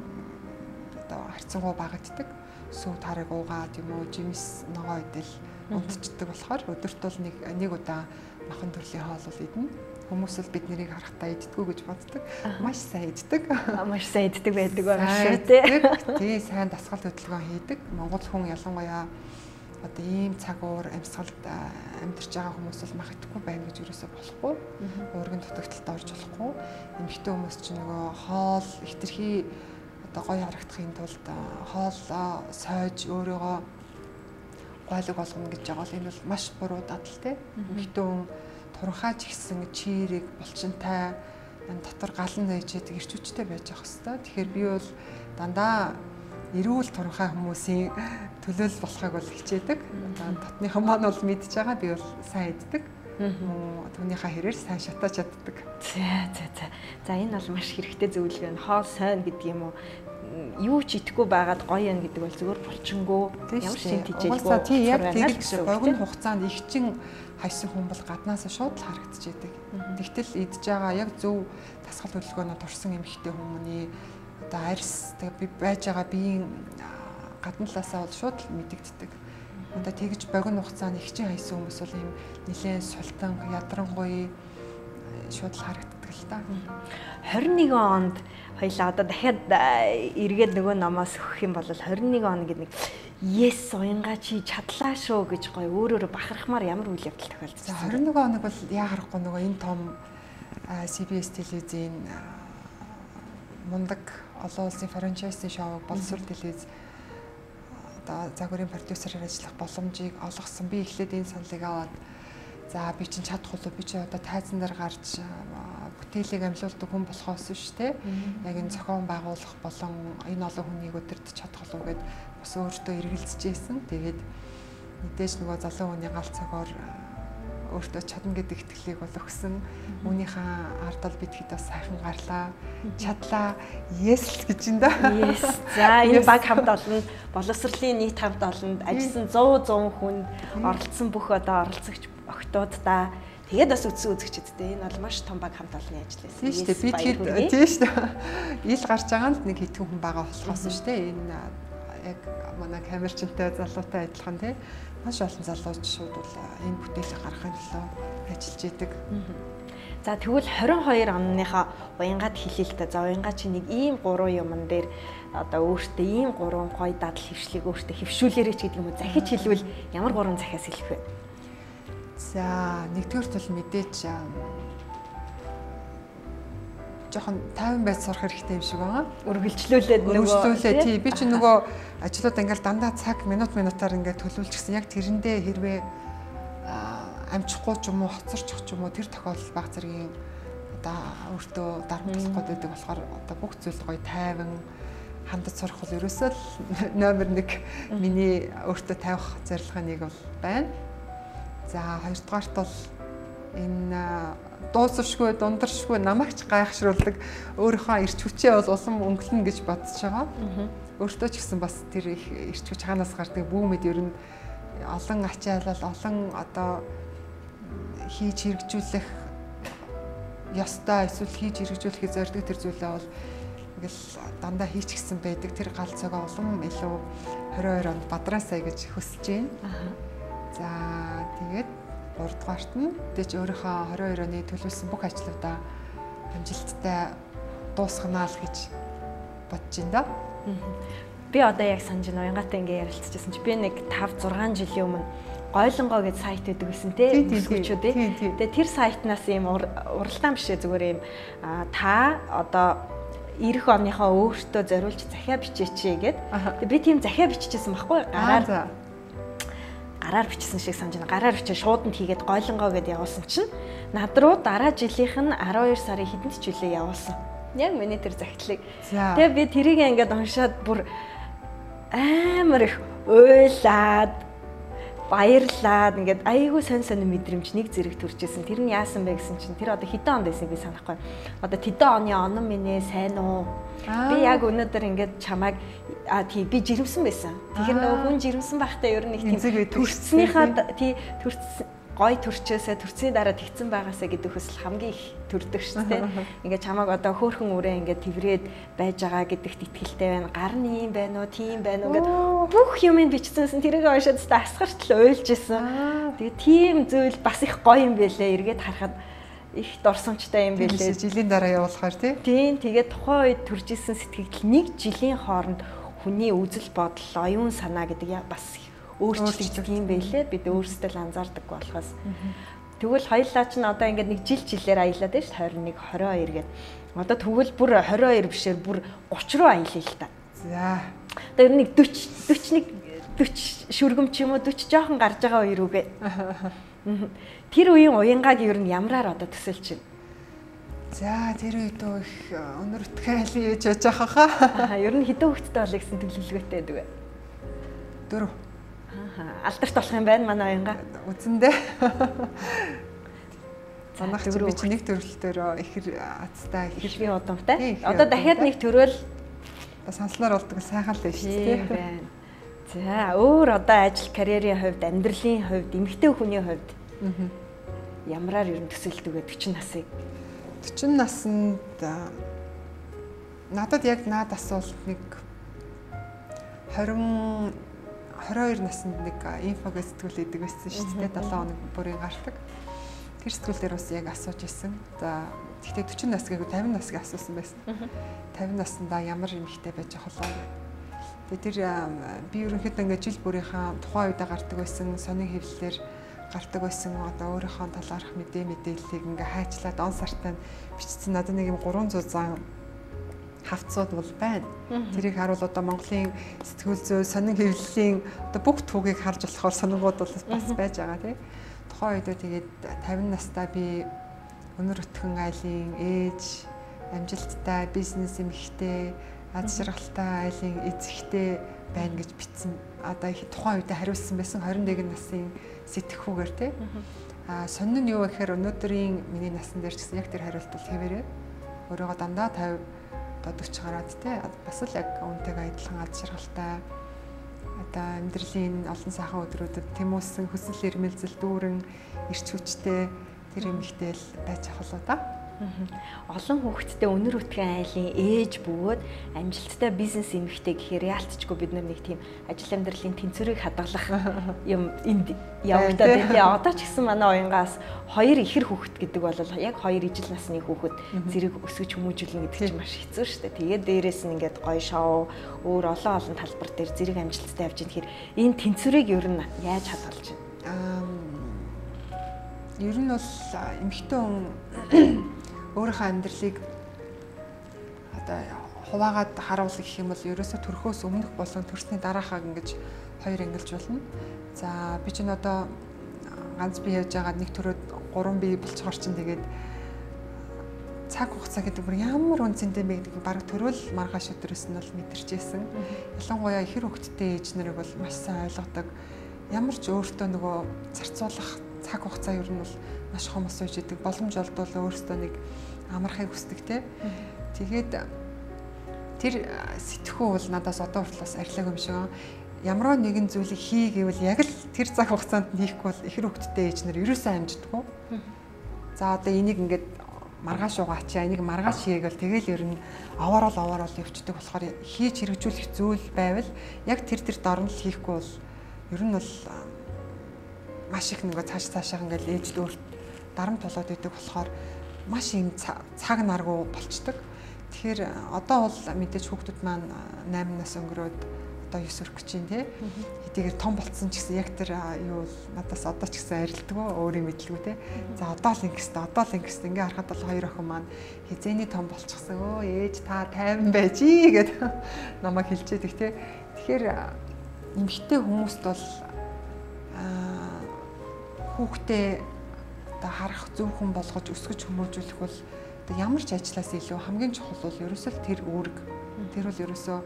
одоо харьцангуй багаддаг. Сүв тарыг уугаад юм уу, жимс ногоо идэл унтчихдаг болохоор өдөрт бол нэг нэг удаа махан төрлийн хоол бол идэнэ. Хүмүүс л бид нарыг харахтаа иддэггүй гэж боддог. Маш сайн иддэг. Маш сайн иддэг байдаг байгаа шүү дээ. Тий, сайн дасгал хөдөлгөөн хийдэг. Монгол хүн ялангуяа одоо ийм цаг уур амьсгалд амьдарч байгаа хүмүүс бол магадгүй байна гэж юусоо болохгүй. Уургийн дутагдалд орж болохгүй. Эмэгтэй хүмүүс чинь нөгөө хоол хитрхи одоо гоё харагдахын тулд хоол сойж өөрийгөө гойлог болгоно гэж байгаа л энэ бол маш буруу дадал те. Эмэгтэй хүн туранхаач ихсэн чирэг булчинтай энэ дотор галан нээжээд ирчүүчтэй байж ах хэвээр. Тэгэхээр би бол дандаа эрүүл туранхай хүмүүсийн төлөөлөл болохыг бол хичээдэг. Татныхан маань бол мэдж байгаа би бол сайн иддэг. Түүнийхээ хэрээр сайн шатаж чаддаг. За за за. За энэ бол маш хэрэгтэй зөвлөгөө нь хоол сайн гэдэг юм уу? Юу ч идэхгүй байгаад гоё юм гэдэг бол зүгээр булчингөө ямар шимт хичээлгүй. Тийм яг тэгж богино хугацаанд ихчин хайсан хүн бол гаднаасаа шууд л харагдчихэдэг. Тэгтэл идж байгаа яг зөв дасгал хөдөлгөөнөд турсан эмэгтэй хүмүүний одоо арьс тэгээ би байж байгаа биеийн гадна талаасаа бол шууд л мэдэгддэг. Одоо тэгж богино хугацаанд ихчин хайсан хүмүүс бол ийм нэлээд султан, ядрангуй шууд л харагддаг л та. twenty one онд хоёлаа одоо дахиад эргээд нөгөө номоос өгөх юм бол twenty one он гэдэг нэг yes уянгаа чи чадлаа шүү гэж гоё өөрөөрөө бахархмаар ямар үйл явдал тохиолдсон. twenty one оног бол яа харахгүй нөгөө энэ том си би эс телевизийн мундаг олон улсын франчайзын шоуг боловсрол телевиз одоо загварын продюсерээр ажиллах боломжийг олгосон. Би эхлээд энэ саналыг аваад за би чинь чадах уу би чи одоо тайзан дээр гарч бүтээлийг амжилуулдаг хүн болохоос шүү дээ. Яг энэ зохион байгуулах болон энэ олон хүнийг өдөрт чадах уу гэд бас өөртөө эргэлзэжсэн. Тэгээд мэдээж нөгөө залуу хүний гал цагаар өөртөө чадна гэдэг итгэлийг бол өгсөн. Үүнийхээ ард бол бид хэд бас сайхан гарлаа. Чадлаа. Yes гэж юм да. Yes. За энэ баг хамт олон боловсролын нийт хамт олонд ажилласан one hundred one хүн оролцсон бүх одоо оролцогч огт охтуудаа тэгээд бас үтсэн үзэгчдтэй энэ бол маш том баг хамт олонны ажил байсан. Тийм шүү дээ. Би тэгэхэд тийм шүү дээ. Ил гарч байгаа нь нэг хэдхэн хүн байгаа болохоос шүү дээ. Энэ яг манай камерчинтэй залуутай адилхан тийм маш олон залуучууд бол энэ бүтээлийг гаргахын төлөө ажиллаж идэг. За тэгвэл хорин хоёр онныхоо уянгад хэлээ л та. За уянгаа чи нэг ийм гурван юмн дээр одоо өөртөө ийм гурван гоё дадал хөвшлийг өөртөө хөвшүүлээрэй ч гэдэг юм уу. Захиж хэлвэл ямар гурван захиас хэлэх вэ? За нэгдүгээр тул мэдээч жоохон тайван байж сурах хэрэгтэй юм шиг байгаа. Үргэлжлүүлээд нөгөө үргэлжлүүлээ тий. Би чи нөгөө ажлууд ингээл дандаа цаг минут минутаар ингээд төлөвлөжчихсэн. Яг тэрэндээ хэрвээ амжихгүй ч юм уу хоцорчих ч юм уу тэр тохиолдол баг зэргийн одоо өөртөө дарамтлах гээд байдаг болохоор одоо бүх зүйл гоё тайван хандаж сурах бол ерөөсөө л номер нэг миний өөртөө тавих зорилгын нэг бол байна. За хоёрдугаарт бол энэ дуусвшгүй дундаршгүй намайгч гайхшруулдаг өөрийнхөө ирч хүчээ бол улам өнгөлнө гэж бодож байгаа. Өөртөө ч гэсэн бас тэр их ирч хүч хаанаас гардаг бүүмэд ер нь олон ачаалал олон одоо хийж хэрэгжүүлэх ёстой эсвэл хийж хэрэгжүүлэхийг зорддог тэр зүйлээ бол ингээл дандаа хийчихсэн байдаг. Тэр гал цогоо улам илүү хорин хоёр онд бадраасаа гэж хүсэж байна. За тэгээд гуравдугаарт нь тэгж өөрийнхөө хорин хоёр оны төлөвлөсөн бүх ажлуудаа амжилттай дуусгана л гэж бодож байна да. Би одоо яг санаж байна. Уянгатай ингээ ярилцчихсан чи би нэг тав зургаан жилийн өмнө Гойлонгоо гэж сайт байдаг гэсэн тийм үзэгчүүд тийм. Тэгээ тэр сайтнаас ийм уралдаан бишээ зүгээр ийм та одоо ирэх оныхоо өөртөө зориулж захиа бичээч гээд. Тэгээ би тийм захиа биччихсэн байхгүй гараар гараар бичсэн шиг санаж байна. Гараар бичээ шууданд хийгээд Гойлонгоо гэдээ явуулсан чинь над руу дараа жилийнх нь арван хоёр сарын хэдэнд ч үлээ явуулсан. Яг миний тэр захидлыг. Тэгээ би тэрийг ингээд уншаад бүр амар их уйлаад баярлаад ингээд айгүй сонь сонь мэдрэмж нэг зэрэг төржсэн. Тэр нь яасан бэ гэсэн чинь тэр одоо хэдэн онд байсан би санахгүй. Одоо тэдэн оны онон минь ээ сайн уу? Би яг өнөөдөр ингээд чамайг а тий би жирэмсэн байсан. Тэгэхээр нөгөө хүн жирэмсэн байхдаа ер нь их тийм төрцснийхаа тий төрц гой төрчөөсөө төрцний дараа тэгсэн байгаасаа гэдэг хүсэл хамгийн их төрдөг шүү дээ. Ингээд чамайг одоо хөөхөн үрээ ингээд тэврээд байж байгаа гэдэгт итгэлтэй байна. Гар нь юм байна уу, тийм байна уу ингээд бүх юмыг бичсэнсэн тэрийг уншаад та асгарт л уйлж исэн. Тэгээ тийм зүйл бас их гоё юм байлээ. Эргээд харахад их дорсомжтой юм байлээ. Жилийн дараа явуулахаар тий. Тийм тэгээд тухайн үед төрж исэн сэтгэл нэг жилийн хооронд хүний үзэл бодол, оюун санаа гэдэг бас өөрчлөгддөг юм байлээ. Бид өөрсдөө л анзаардаг болохоос. Тэгвэл хоёулаа ч н одоо ингээд нэг жил жилээр аялаад байна шүү дээ. двадцать one, twenty-two гээд. Одоо тэгвэл бүр twenty-two бишээр бүр thirty руу аялаа л та. За. Тэр нэг forty, forty-one, forty шүргэм ч юм уу forty жоохон гарч байгаа үе рүүгээ. Тэр үеийн уянгааг ер нь ямраар одоо төсөөлж байна? За тэр үед их өнөр өтгөн айлын ээж байж байгаа хаа. Ер нь хэдэн хүүхэдтэй болъё гэсэн төлөвлөгөөтэй байдаг вэ? Дөрөв. Алдарт болох юм байна манай уянга. Үзэндээ. Санах чи би чи нэг төрөлтөөр ихэр азтай ихэргийн удамтай. Одоо дахиад нэг төрөл санслаар болдог сайхан л байна шүү дээ. Тийм байна. За өөр одоо ажил карьерийн хувьд, амьдралын хувьд, эмэгтэй хүний хувьд ямраар ер нь төсөөлдөг вэ forty насыг? forty наснд надад яг наад асуулт нэг twenty twenty-two наснд нэг инфог сэтгүүл идэг байсан шүү дээ. seven хоног бүрийн гардаг. Тэр сэтгүүл дээр бас яг асууж исэн. За гэхдээ forty нас гээгүү fifty насыг асуусан байсан. fifty наснда ямар эмэгтэй байж байгаа вэ? Тэгээ тэр би ерөнхийдөө ингээд жил бүрийнхаа тухайн үедээ гардаг байсан сонин хэвлэлээр гардаг байсан одоо өөрийнхөө талаарх мэдээ мэдээллийг ингээ хайчлаад он сартаа бичсэн надад нэг юм three hundred зан хавцууд бол байна. Тэрийг харуул одоо Монголын сэтгүүл зүй сонин хэвлэлийн одоо бүх түүхийг харж болохоор сонингууд бол бас байж байгаа тий. Тухайн үедээ тэгээд fifty настай би өнөр өтгөн айлын ээж, амжилттай бизнес эмэгтэй, аз жаргалтай айлын эзэгтэй байна гэж бичсэн. Одоо тухайн үедээ хариулсан байсан twenty-one насын сэтгхүүгээр тий. А сонин нь юу гэхээр өнөөдрийн миний насан дээр ч гэсэн яг тэр хариулт бол хэвээрээ өөрийгөө дандаа fifty одоо forty гараад тий бас л яг үнтэйг адилхан аз жаргалтай одоо амьдралын олон сайхан өдрүүдэд тэмүүлсэн хүсэл эрмэлзэл дүүрэн ирч хүчтэй тэр эмэгтэй л байж ахлаа да. Олон хүүхэдтэй өнөр үтгэн айлын ээж бөгөөд амжилттай бизнес эмэгтэй гэхээр яалтчгүй бид нар нэг тийм ажил амьдралын тэнцвэрийг хадгалах юм энд явагдаад байна. Одоо ч гэсэн манай оюунгаас хоёр ихэр хүүхэд гэдэг бол яг хоёр ижил насны хүүхэд зэрэг өсгөж хүмүүжүүлнэ гэдэг чинь маш хэцүү шүү дээ. Тэгээд дээрээс нь ингээд гоё шоу өөр олон олон талбар дээр зэрэг амжилттай явж байгаа. Тэгэхээр энэ тэнцвэрийг ер нь яаж хадгалж байна? Ер нь бол эмэгтэй хүн өөрийнхөө амьдралыг одоо хуваагаад харуулах гэх юм бол ерөөсө төрхөөс өмнөх болон төрсний дараахаа ингэж хоёр ангилж болно. За би чинь одоо ганц бие яаж байгаа нэг төрөд гурван бие болцохоор чинь тэгээд цаг хугацаа гэдэг бүр ямар үнцэнтэй бэ гэдэг баг төрөл маргааш өдрөөс нь бол мэдэрчээсэн. Ялангуяа ихэр хөвгттэй ээж нарыг бол маш сайн ойлгодог. Ямар ч өөртөө нөгөө зарцуулах цаг хугацаа ер нь бол маш хомос үйж идэг. Боломж олдвол өөртөө нэг амархыг хүсдэг те. Тэгээд тэр сэтгхүү бол надаас одоо хүртэл арилаг юм шиг. Ямар нэгэн зүйлийг хий гэвэл яг л тэр цаг хугацаанд хийхгүй бол ихэр хөвгттэй ээж нар ерөөсөө амждаггүй. За одоо энийг ингээд маргааш угаачаа, энийг маргааш хийгээл тэгэл ер нь аваарал аваарал явцдаг болохоор хийж хэрэгжүүлэх зүйл байвал яг тэр тэр дорн л хийхгүй бол ер нь бол маш их нэг цааш цаашаа ингээл ээжд өөр дарамт болоод идэг болохоор маш юм цаг наргуу болцдог. Тэгэхээр одоо бол мэдээж хүүхдүүд маань найман нас өнгөрөөд одоо ёс өрөх гэж байна те. Хэдийгээр том болцсон ч гэсэн яг тэр юу надаас одоо ч гэсэн арилдаг өөрийн мэдлгүй те. За одоо л ингэстэ одоо л ингэстэ ингээ харахад бол хоёр охин маань хизээний том болчихсон. Өө ээж та тайван байж ий гэд намайг хэлжээдэг те. Тэгэхээр эмэгтэй хүмүүст бол хүүхдээ одоо харах зөв хүн болгож өсгөж хүмүүжүүлэх бол одоо ямар ч ажлаас илүү хамгийн чухал бол ерөөсөө тэр үүрэг. Тэр бол ерөөсөө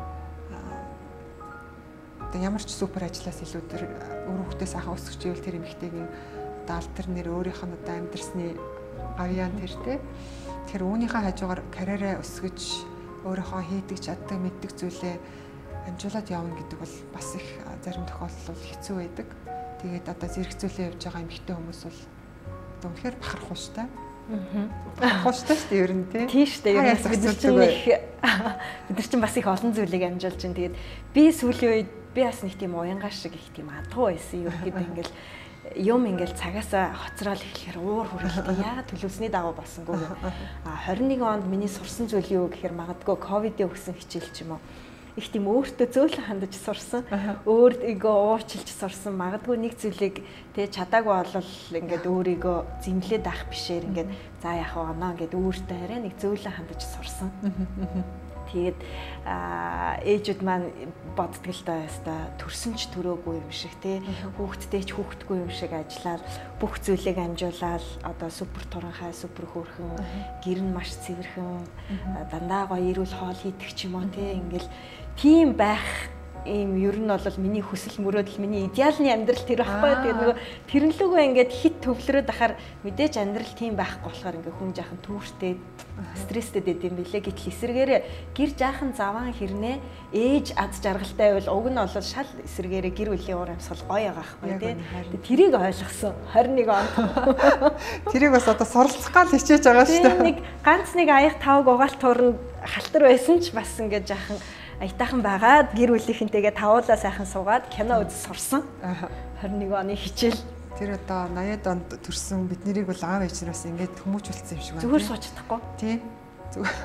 одоо ямар ч супер ажлаас илүү тэр өөр хүүхдээ сайхан өсгөж ивэл тэр эмэгтэйгийн одоо алтер нэр өөрийнх нь одоо амьдрсны гавьяан тэр те. Тэр үүнийхээ хажуугаар карьераа өсгөж өөрийнхөө хийдэг чаддаг мэддэг зүйлээ амжуулаад явна гэдэг бол бас их зарим тохиолдолд хэцүү байдаг. Тэгээд одоо зэрэгцүүлээ явж байгаа эмэгтэй хүмүүс бол одоо үнэхээр бахархуу штэ. Аа. Бахархуу штэ шүү дээ ер нь тий. Тийм штэ ер нь бид нар чинь их бид нар чинь бас их олон зүйлийг амжуулж байна. Тэгээд би сүүлийн үед би бас нэг тийм уянгаа шиг их тийм адгуу байсан юм гэдэг ингээл юм ингээл цагаасаа хоцрол ихлэхээр уур хүрэлтэй яагаад төлөвсний дагуу болсонгүй. А двадцать one онд миний сурсан зүйл юу гэхээр магадгүй ковидын өгсөн хичээл ч юм уу. Их тийм өөртөө зөөлөн хандаж сурсан. Өөрийгөө уурчилж сурсан. Магадгүй нэг зүйлийг тэгээ чадаагүй болол ингээд өөрийгөө зэмлээд авах бишээр ингээд за яах вэ оноо ингээд өөртөө арай нэг зөөлөн хандаж сурсан. Тэгээд ээжүүд маань боддог л да яста төрсөн ч төрөөгүй юм шиг тий хүүхдтэй ч хүүхдгүй юм шиг ажиллаад бүх зүйлийг амжуулаад одоо супер туранхай супер хөөрхөн гэр нь маш цэвэрхэн дандаа гоё эрүүл хоол хийдэг ч юм уу тий ингээл тийм байх ийм ер нь бол миний хүсэл мөрөөдөл миний идеалны амьдрал тэр байхгүй. Тэгээд нөгөө тэрнлүүгөө ингээд хит төвлөрөөд ахаар мэдээж амьдрал тийм байхгүй болохоор ингээд хүн жаахан түүртэй стресстэй дэд юм билээ. Гэтэл эсэргээрээ гэр жаахан заваан хэрнээ ээж аз жаргалтай байвал уг нь бол шал эсэргээрээ гэр бүлийн уур амьсгал гоё байгаа байхгүй тий. Тэрийг ойлгосон двадцать one онд. Тэрийг бас одоо суралцах гал хичээж байгаа шүү дээ. Нэг ганц нэг аяг тавг угаалт туурна халтар байсан ч бас ингээд жаахан аятайхан байгаад гэр бүлийнхэнтэйгээ тавуулаа сайхан суугаад кино үз сурсан. двадцать one оны хичээл. Тэр одоо eighty онд төрсэн бид нарыг бол аав ээж нараас ингээд хүмүүжүүлсэн юм шиг байна. Зүгээр сууж чадахгүй. Тий. Зүгээр.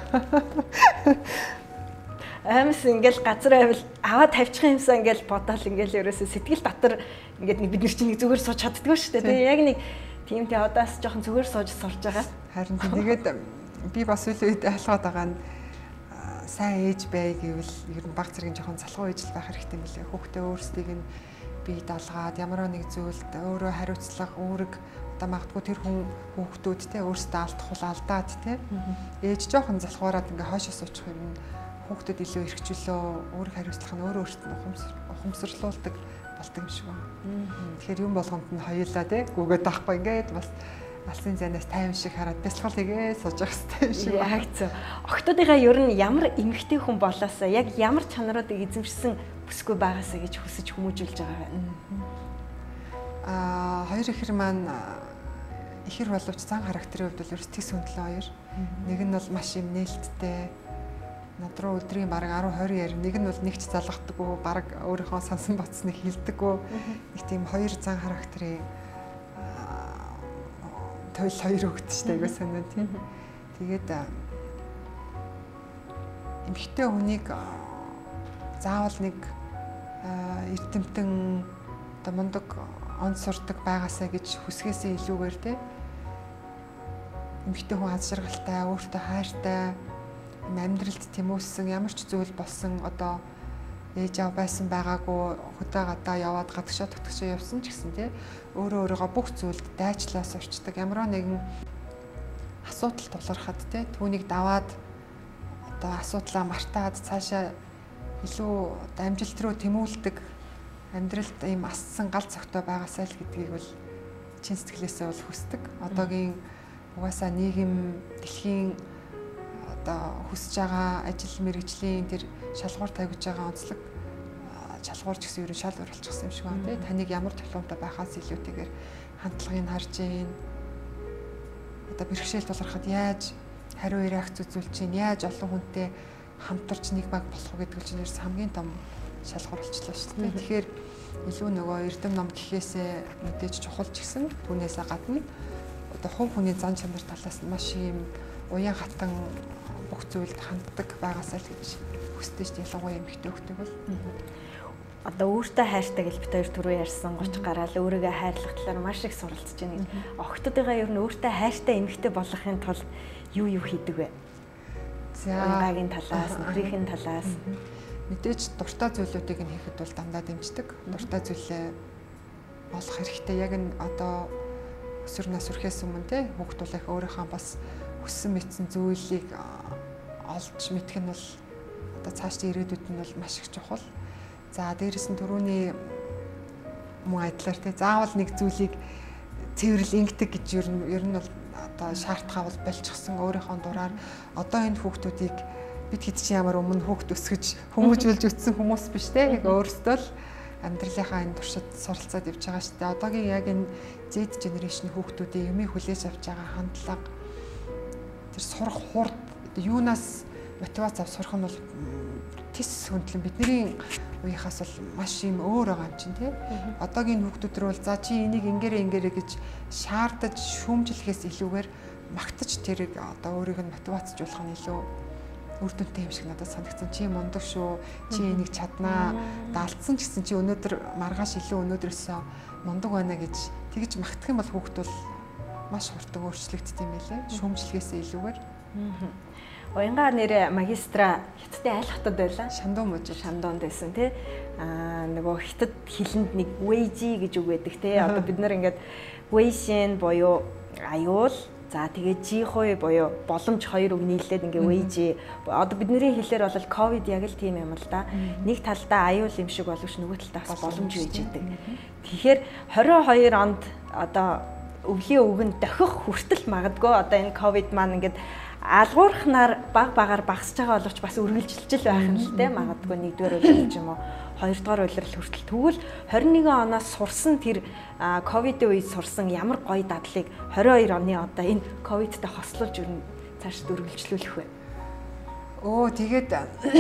Амс ингээл газар байвал аваа тавьчих юмсан ингээл бодоол ингээл ерөөсө сэтгэл дотор ингээд бид нар чинь зүгээр сууж чаддгүй шүү дээ. Тэгээ яг нэг тийм тий одоос жоохон зүгээр сууж сурж байгаа. Харин тэгээд би бас үл үед айлгаад байгаа нь сайн ээж бай гэвэл ер нь баг зэргийн жоохон залхуу ээж л байх хэрэгтэй юм лээ. Хүүхдээ өөрсдийг нь бие даалгаад ямар нэг зүйлд өөрөө хариуцлах үүрэг одоо магадгүй тэр хүн хүүхдүүдтэй өөрсдөө алдах алдаад тий. Ээж жоохон залхуураад ингээ хойшоо суучих юм хүүхдэд илүү эрхчлөө үүрэг хариуцлах нь өөрөө өөртөө ухамсарлуулдаг болдог юм шиг байна. Тэгэхээр юм болгонд нь хоёулаа тий гүгээд байхгүй ингээд бас алсын зайнаас тайван шиг хараад бясалгал хийгээ сууж явах хэрэгтэй шиг. Яг зөв. Охтуудынхаа ер нь ямар эмэгтэй хүн болоосаа яг ямар чанаруудыг эзэмшсэн бүсгүй байгаасаа гэж хүсэж хүмүүжүүлж байгаа байна. Аа хоёр ихэр маань ихэр боловч зан характерын хувьд бол эрсдэл сүндлээ хоёр. Нэг нь бол маш юм нээлттэй. Над руу өдрийн бараг десять тwenty яар. Нэг нь бол нэгч залгадаггүй, бараг өөрийнхөө сонсон бодсныг хэлдэггүй. Нэг тийм хоёр зан характерын тойл хоёр өгдөө шүү дээ. Айгуу санаа тийм. Тэгээд эмэгтэй хүнийг заавал нэг эрдэмтэн одоо мундаг он сурдаг байгаасаа гэж хүсгээсээ илүүгээр те эмэгтэй хүн аз жаргалтай, өөртөө хайртай, амьдралд тэмүүлсэн ямар ч зүйл болсон одоо ээж аав байсан байгаагүй хөдөө гадаа яваад гадагшаа тутагшаа явсан ч гэсэн те өөрөө өөрийгөө бүх зүйлд дайчлаа сурчдаг ямар нэгэн асуудал тулгархад те түүнийг даваад одоо асуудлаа мартаад цаашаа илүү амжилт руу тэмүүлдэг амьдралд ийм ассан гал цогтой байгаасаа л гэдгийг бол чин сэтгэлээсээ бол хүсдэг. Одоогийн угаасаа нийгэм дэлхийн одоо хүсэж байгаа ажил мэргэжлийн тэр шалгуур тавьж байгаа онцлог шалгуур ч гэсэн ер нь шал уралчихсан юм шиг байна тий. Таныг ямар дипломтой байхаас илүүтэйгээр хандлагыг харж гин. Одоо бэрхшээл тулгархад яаж хариу реакц үзүүлж гин, яаж олон хүнтэй хамтарч нэг баг болох уу гэдэг нь чинь ерөөс хамгийн том шалгуур болчихлоо шүү дээ. Тэгэхээр илүү нөгөө эрдэм ном гэхээсээ мэдээж чухал ч гэсэн түүнээсээ гадна одоо хувь хүний зан чанар талаас нь маш юм уян хатан бүх зүйлд ханддаг байгаасаа л гэж хүсдэг шүү дээ. Ялангуяа эмэгтэй хөлтөг бол одоо өөртөө хайртай гэж бид хоёр түрүү ярьсан гоч гараал өөрийгөө хайрлах талаар маш их суралцж байна. Охтуудыгаа ер нь өөртөө хайртай эмэгтэй болохын тулд юу юу хийдэг вэ? За уянгагийн талаас, нөхрийн талаас мэдээж дуртай зүйлүүдийг нь хийхэд бол дандаа дэмждэг. Дуртай зүйлээ олох хэрэгтэй. Яг нь одоо өсвөр нас хүрэхээс өмнө те хүүхд тулах өөрийнхөө бас хүссэн мэдсэн зүйлийг олж мэдэх нь бол одоо цаашдын ирээдүйд нь бол маш их чухал. За дээрэс нь түрүүний мөн айдлаар те заавал нэг зүйлийг цэвэрл ингэдэг гэж ер нь ер нь бол одоо шаардхаа бол болчихсон өөрийнхөө дураар одоо энэ хүүхдүүдийг бид хэд чи ямар өмнө хүүхд өсгөж хүмүүжүүлж өссөн хүмүүс биш те яг өөрсдөө л амьдралынхаа энэ туршид суралцаад явж байгаа шүү дээ. Одоогийн яг энэ Z generation хүүхдүүдийн юмыг хүлээж авч байгаа хандлага тэр сурах хурд юунаас мотивац авч сурах нь бол тис хөндлөн бидний үеийнхээс бол маш юм өөр байгаа юм чинь тий. Одоогийн хүүхдүүд рүү бол за чи энийг ингээрэ ингээрэ гэж шаардаж шүүмжлэхээс илүүгээр магтаж тэрийг одоо өөрийг нь мотивацжуулах нь илүү үр дүнтэй юм шиг надад санагдсан. Чи мундаг шүү. Чи энийг чаднаа. Даалцсан ч гэсэн чи өнөөдөр маргааш илүү өнөөдрөөсөө мундаг байна гэж тэгж магтах юм бол хүүхд бол маш хурдан өөрчлөгддөг юм байлээ. Шүүмжлэхээс илүүгээр. Уянгаа нэр магистра хятадын аль хотод байлаа? Шандун мужид. Шандунд байсан тий. Аа нөгөө хятад хэлэнд нэг Weiji гэж үг байдаг тий. Одоо бид нар ингээд Weishin буюу аюул, за тэгээд Jihoi буюу боломж хоёр үг нийлээд ингээ Weiji. Одоо бидний хэлээр бол ковид яг л тийм юм л да. Нэг талдаа аюул юм шиг боловч нөгөө талдаа бас боломж үйж идэг. Тэгэхээр twenty-two онд одоо өвлийн үгэнд дохих хүртэл магадгүй одоо энэ ковид маань ингээд алгуурхнаар баг багаар багасж байгаа боловч бас үргэлжилж л байх юм л те магадгүй нэгдүгээр үйлрэл юм уу хоёрдугаар үйлрэл хүртэл тэгвэл twenty-one оноос сурсан тэр ковидын үед сурсан ямар гоё дадлыг twenty-two оны одоо энэ ковидтай хослуулж өрнө цааш үргэлжлүүлэх вэ? Оо тэгээд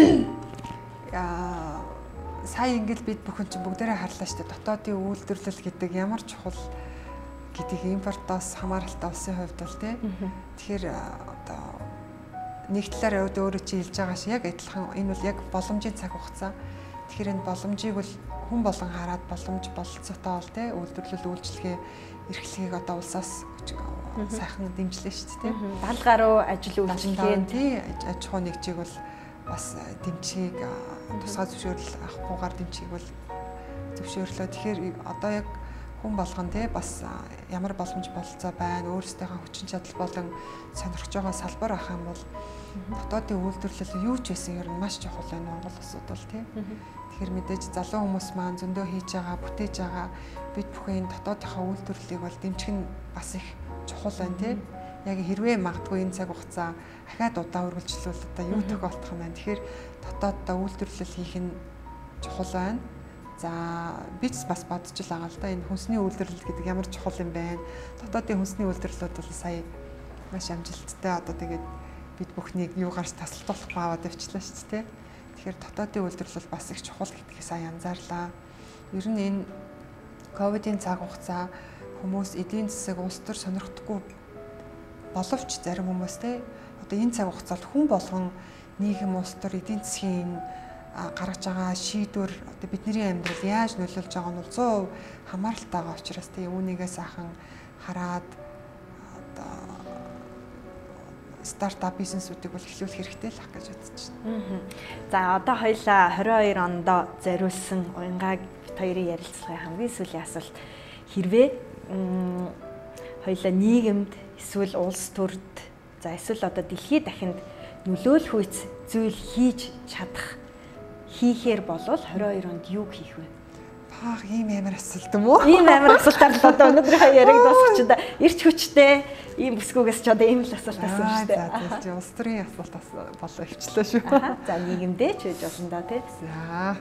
аа сая ингээд бид бүхэн чинь бүгдээрээ харлаа шүү дээ. Дотоодын үйлдвэрлэл гэдэг ямар чухал гэдгийг импортоос хамааралтай улсын хувьд бол тий. Тэгэхээр одоо нэг талаар өөрөө чи хэлж байгаа шиг яг адилхан энэ бол яг боломжийн цаг хугацаа. Тэгэхээр энэ боломжийг бол хүн болгон хараад боломж бололцоотой бол тий үйлдвэрлэл үйлчлэгээ эрхлэгийг одоо улсаас сайхан дэмжлээ шүү дээ тий. дагалал гаруй ажил үйлчлэгээ тий аж ахуй нэгжийг бол бас дэмжийг тусгай зөвшөөрөл авахгүйгээр дэмжийг бол зөвшөөрлөө. Тэгэхээр одоо яг хүн болгон тий бас ямар боломж бололцоо байна, өөрсдийнхөө хүчин чадал болон сонирхож байгаа салбар ах юм бол дотоодын үйлдвэрлэл юу ч байсан ер нь маш чухал байна Монгол улсад бол тий. Тэгэхээр мэдээж залуу хүмүүс маань зөндөө хийж байгаа, бүтээж байгаа бид бүхэн дотоодынхоо үйлдвэрлэлийг бол дэмжих нь бас их чухал байна тий. Яг хэрвээ магадгүй энэ цаг хугацаа ахаад удаа үргэлжлүүл одоо юу тохиолдох юм байна. Тэгэхээр дотооддоо үйлдвэрлэл хийх нь чухал байна. За би ч бас бодож л байгаа л да. Энэ хүнсний үйлдвэрлэл гэдэг ямар чухал юм бэ? Дотоодын хүнсний үйлдвэрлэлүүд бол сая маш амжилттай одоо тэгээд бид бүхнийг юугаарч тасалдуулахгүй аваад явчлаа шүү дээ. Тэгэхээр дотоодын үйлдвэрлэл бас их чухал гэдгийг сайн анзаарлаа. Ер нь энэ ковидын цаг хугацаа хүмүүс эдийн засаг улс төр сонирхдаггүй боловч зарим хүмүүс те одоо энэ цаг хугацаанд хүн болгон нийгэм улс төр эдийн засгийн гаргаж байгаа шийдвэр одоо бидний амьдрал яаж нөлөөлж байгааг нь цоо хамааралтай байгаа учраас тийм үүнийгээ сайхан хараад одоо стартап бизнесүүдийг бол эхлүүлэх хэрэгтэй л ах гэж бодож байна. За одоо хоёлаа двадцать двадцать two онд зориулсан уянгааг бит хоёрын ярилцлагын хамгийн сүүлийн асуулт хэрвээ хоёлаа нийгэмд эсвэл улс төрд за эсвэл одоо дэлхийд дахинд нөлөөлөх үйц зүйл хийж чадах хийхээр болвол двадцать two онд юу хийх вэ? Паа ийм амар асуулт юм уу? Ийм амар асуултаар л одоо өнөөдрийн яриг дуусчихсан да. Ирч хүчтэй ийм бүсгүйгээс ч одоо ийм л асуулт асууж штэ. За за улс төрийн асуулт болоо өвчлөө шүү. За нийгэмдээ ч гэж болно да тий. За.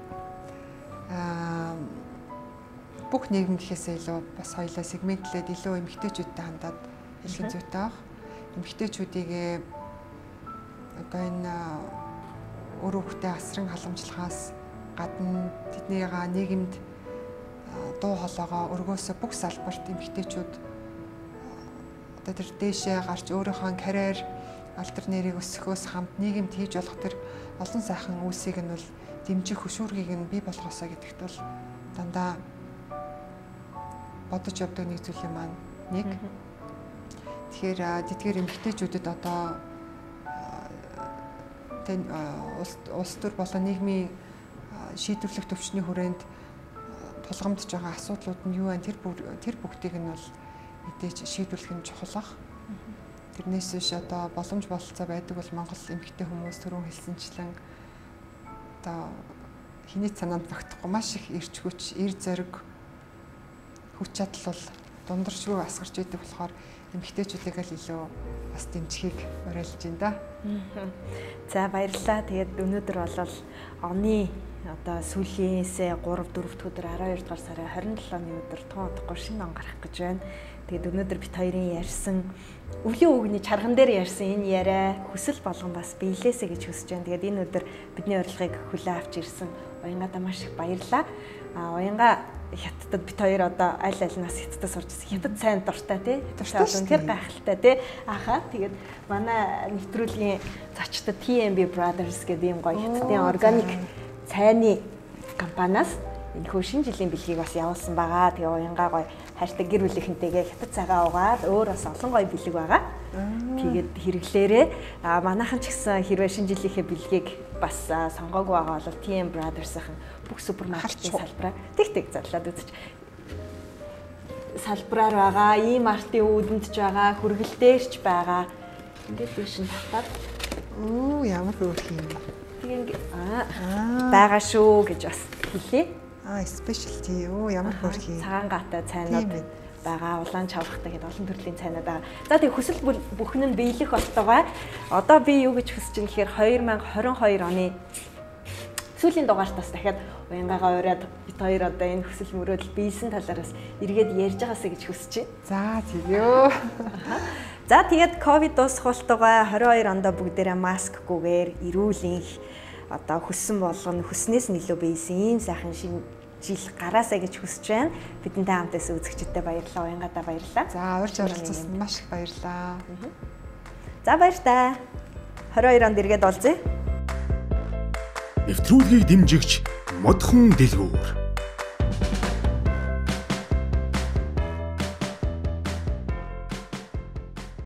Аа бүх нийгэм гэхээсээ илүү бас хоёлаа сегментлээд илүү эмэгтэйчүүдтэй хандаад хэлэх зүйтэй баг. Эмэгтэйчүүдийг одоо энэ өөрөө хөхтэй асран халамжлахаас гадна тэднийгаа нийгэмд дуу хоолойгоо өргөөсө бүх салбарт эмэгтэйчүүд одоо тэр дээшээ гарч өөрийнхөө карьер алдар нэрийг өсгөхөөс хамт нийгэмд хийж болох тэр олон сайхан үйлсийг нь бол дэмжих хөшүүргийг нь бий болгосоо гэдэгт бол дандаа бодож явдаг нэг зүйл юм маань нэг. Тэгэхээр тэдгээр эмэгтэйчүүдэд одоо тэн улс төр болон нийгмийн шийдвэрлэх төвчний хүрээнд тулгамдж байгаа асуудлууд нь юу вэ? Тэр тэр бүгдийг нь бол мэдээж шийдвэрлэх нь чухал ах. Тэрнээс биш одоо боломж бололцоо байдаг бол Монгол эмэгтэй хүмүүс түрүүн хэлсэнчлэн одоо хинэт санаанд багтахгүй маш их эрч хүч, эр зориг, хүч чадал бол дундаршгүй асгарч идэг болохоор эмэгтэйчүүдийг л илүү бас дэмжихийг уриалж байна да. За баярлалаа. Тэгээд өнөөдөр бол оны одоо сүүлийнхээ three four дахь өдөр twelve дугаар сарын twenty-seven-ны өдөр тун удахгүй шинэ он гарах гэж байна. Тэгээд өнөөдөр бит хоёрын ярьсан өвлийн үгний чарган дээр ярьсан энэ яриа хүсэл болгон бас биелээсэ гэж хүсэж байна. Тэгээд энэ өдөр бидний урилгыг хүлээн авч ирсэн уянгадаа маш их баярлалаа. А уянга хятадд бит хоёр одоо аль альнаас хятадд сурчсан. Хятад сайн дуртай тий. Хятад үнэхээр гайхалтай тий. Ахаа тэгээд манай нэвтрүүлгийн зочдод T M B Brothers гэдэг юм гоё хятадын органик цайны компаниас энэ хөө шинэ жилийн бэлгийг бас явуулсан байгаа. Тэгээ уянгаа гоё хайртай гэр бүлийнхэнтэйгээ хятад цагаа угаад өөр бас олон гоё бэлэг байгаа. Тэгээд хэрэглээрээ а манайхан ч гэсэн хэрвээ шинэ жилийнхээ бэлгийг бас сонгоогүй байгаа бол T M Brothers-ын бүх супермаркетын салбараа тэг тэг задлаад үзэж салбараар байгаа, ийм артын үүдэнд ч байгаа, хүргэлтээрч байгаа. Ингээд биш нь татаад оо ямар хөөрх юм. Тэгээ аа байгаа шүү гэж бас хэлээ. Аа specialty оо ямар хөөрх юм. Цагаан гатай цайнууд байгаа, улаан чавхтай гэдэг олон төрлийн цайнууд байгаа. За тэг хүсэл бүхэн нь биелэх болтойгоо одоо би юу гэж хүсэж байна гэхээр twenty twenty-two оны сүүлийн дугаартаас дахиад уянгаагаа ураад бит хоёр одоо энэ хүсэл мөрөөдөл биелсэн талаараас эргээд ярьж байгаасаа гэж хүсэж За байна. зөө. За тэгээд ковид дуусах болтойгоо twenty-two онд бүгдээрээ маскгүйгээр эрүүл энх одоо хүссэн болгоно хүснээс нь илүү биелсэн ийм сайхан шинэ жил гараасаа гэж хүсэж байна. Бидэнтэй хамтаас үзэгчдэд баярлалаа, уянгаадаа баярлалаа. За урьж оролцсон маш их баярлалаа. За баяр та. twenty-two онд эргээд олзъя. Нэвтрүүлгийг дэмжигч модхон дэлгүүр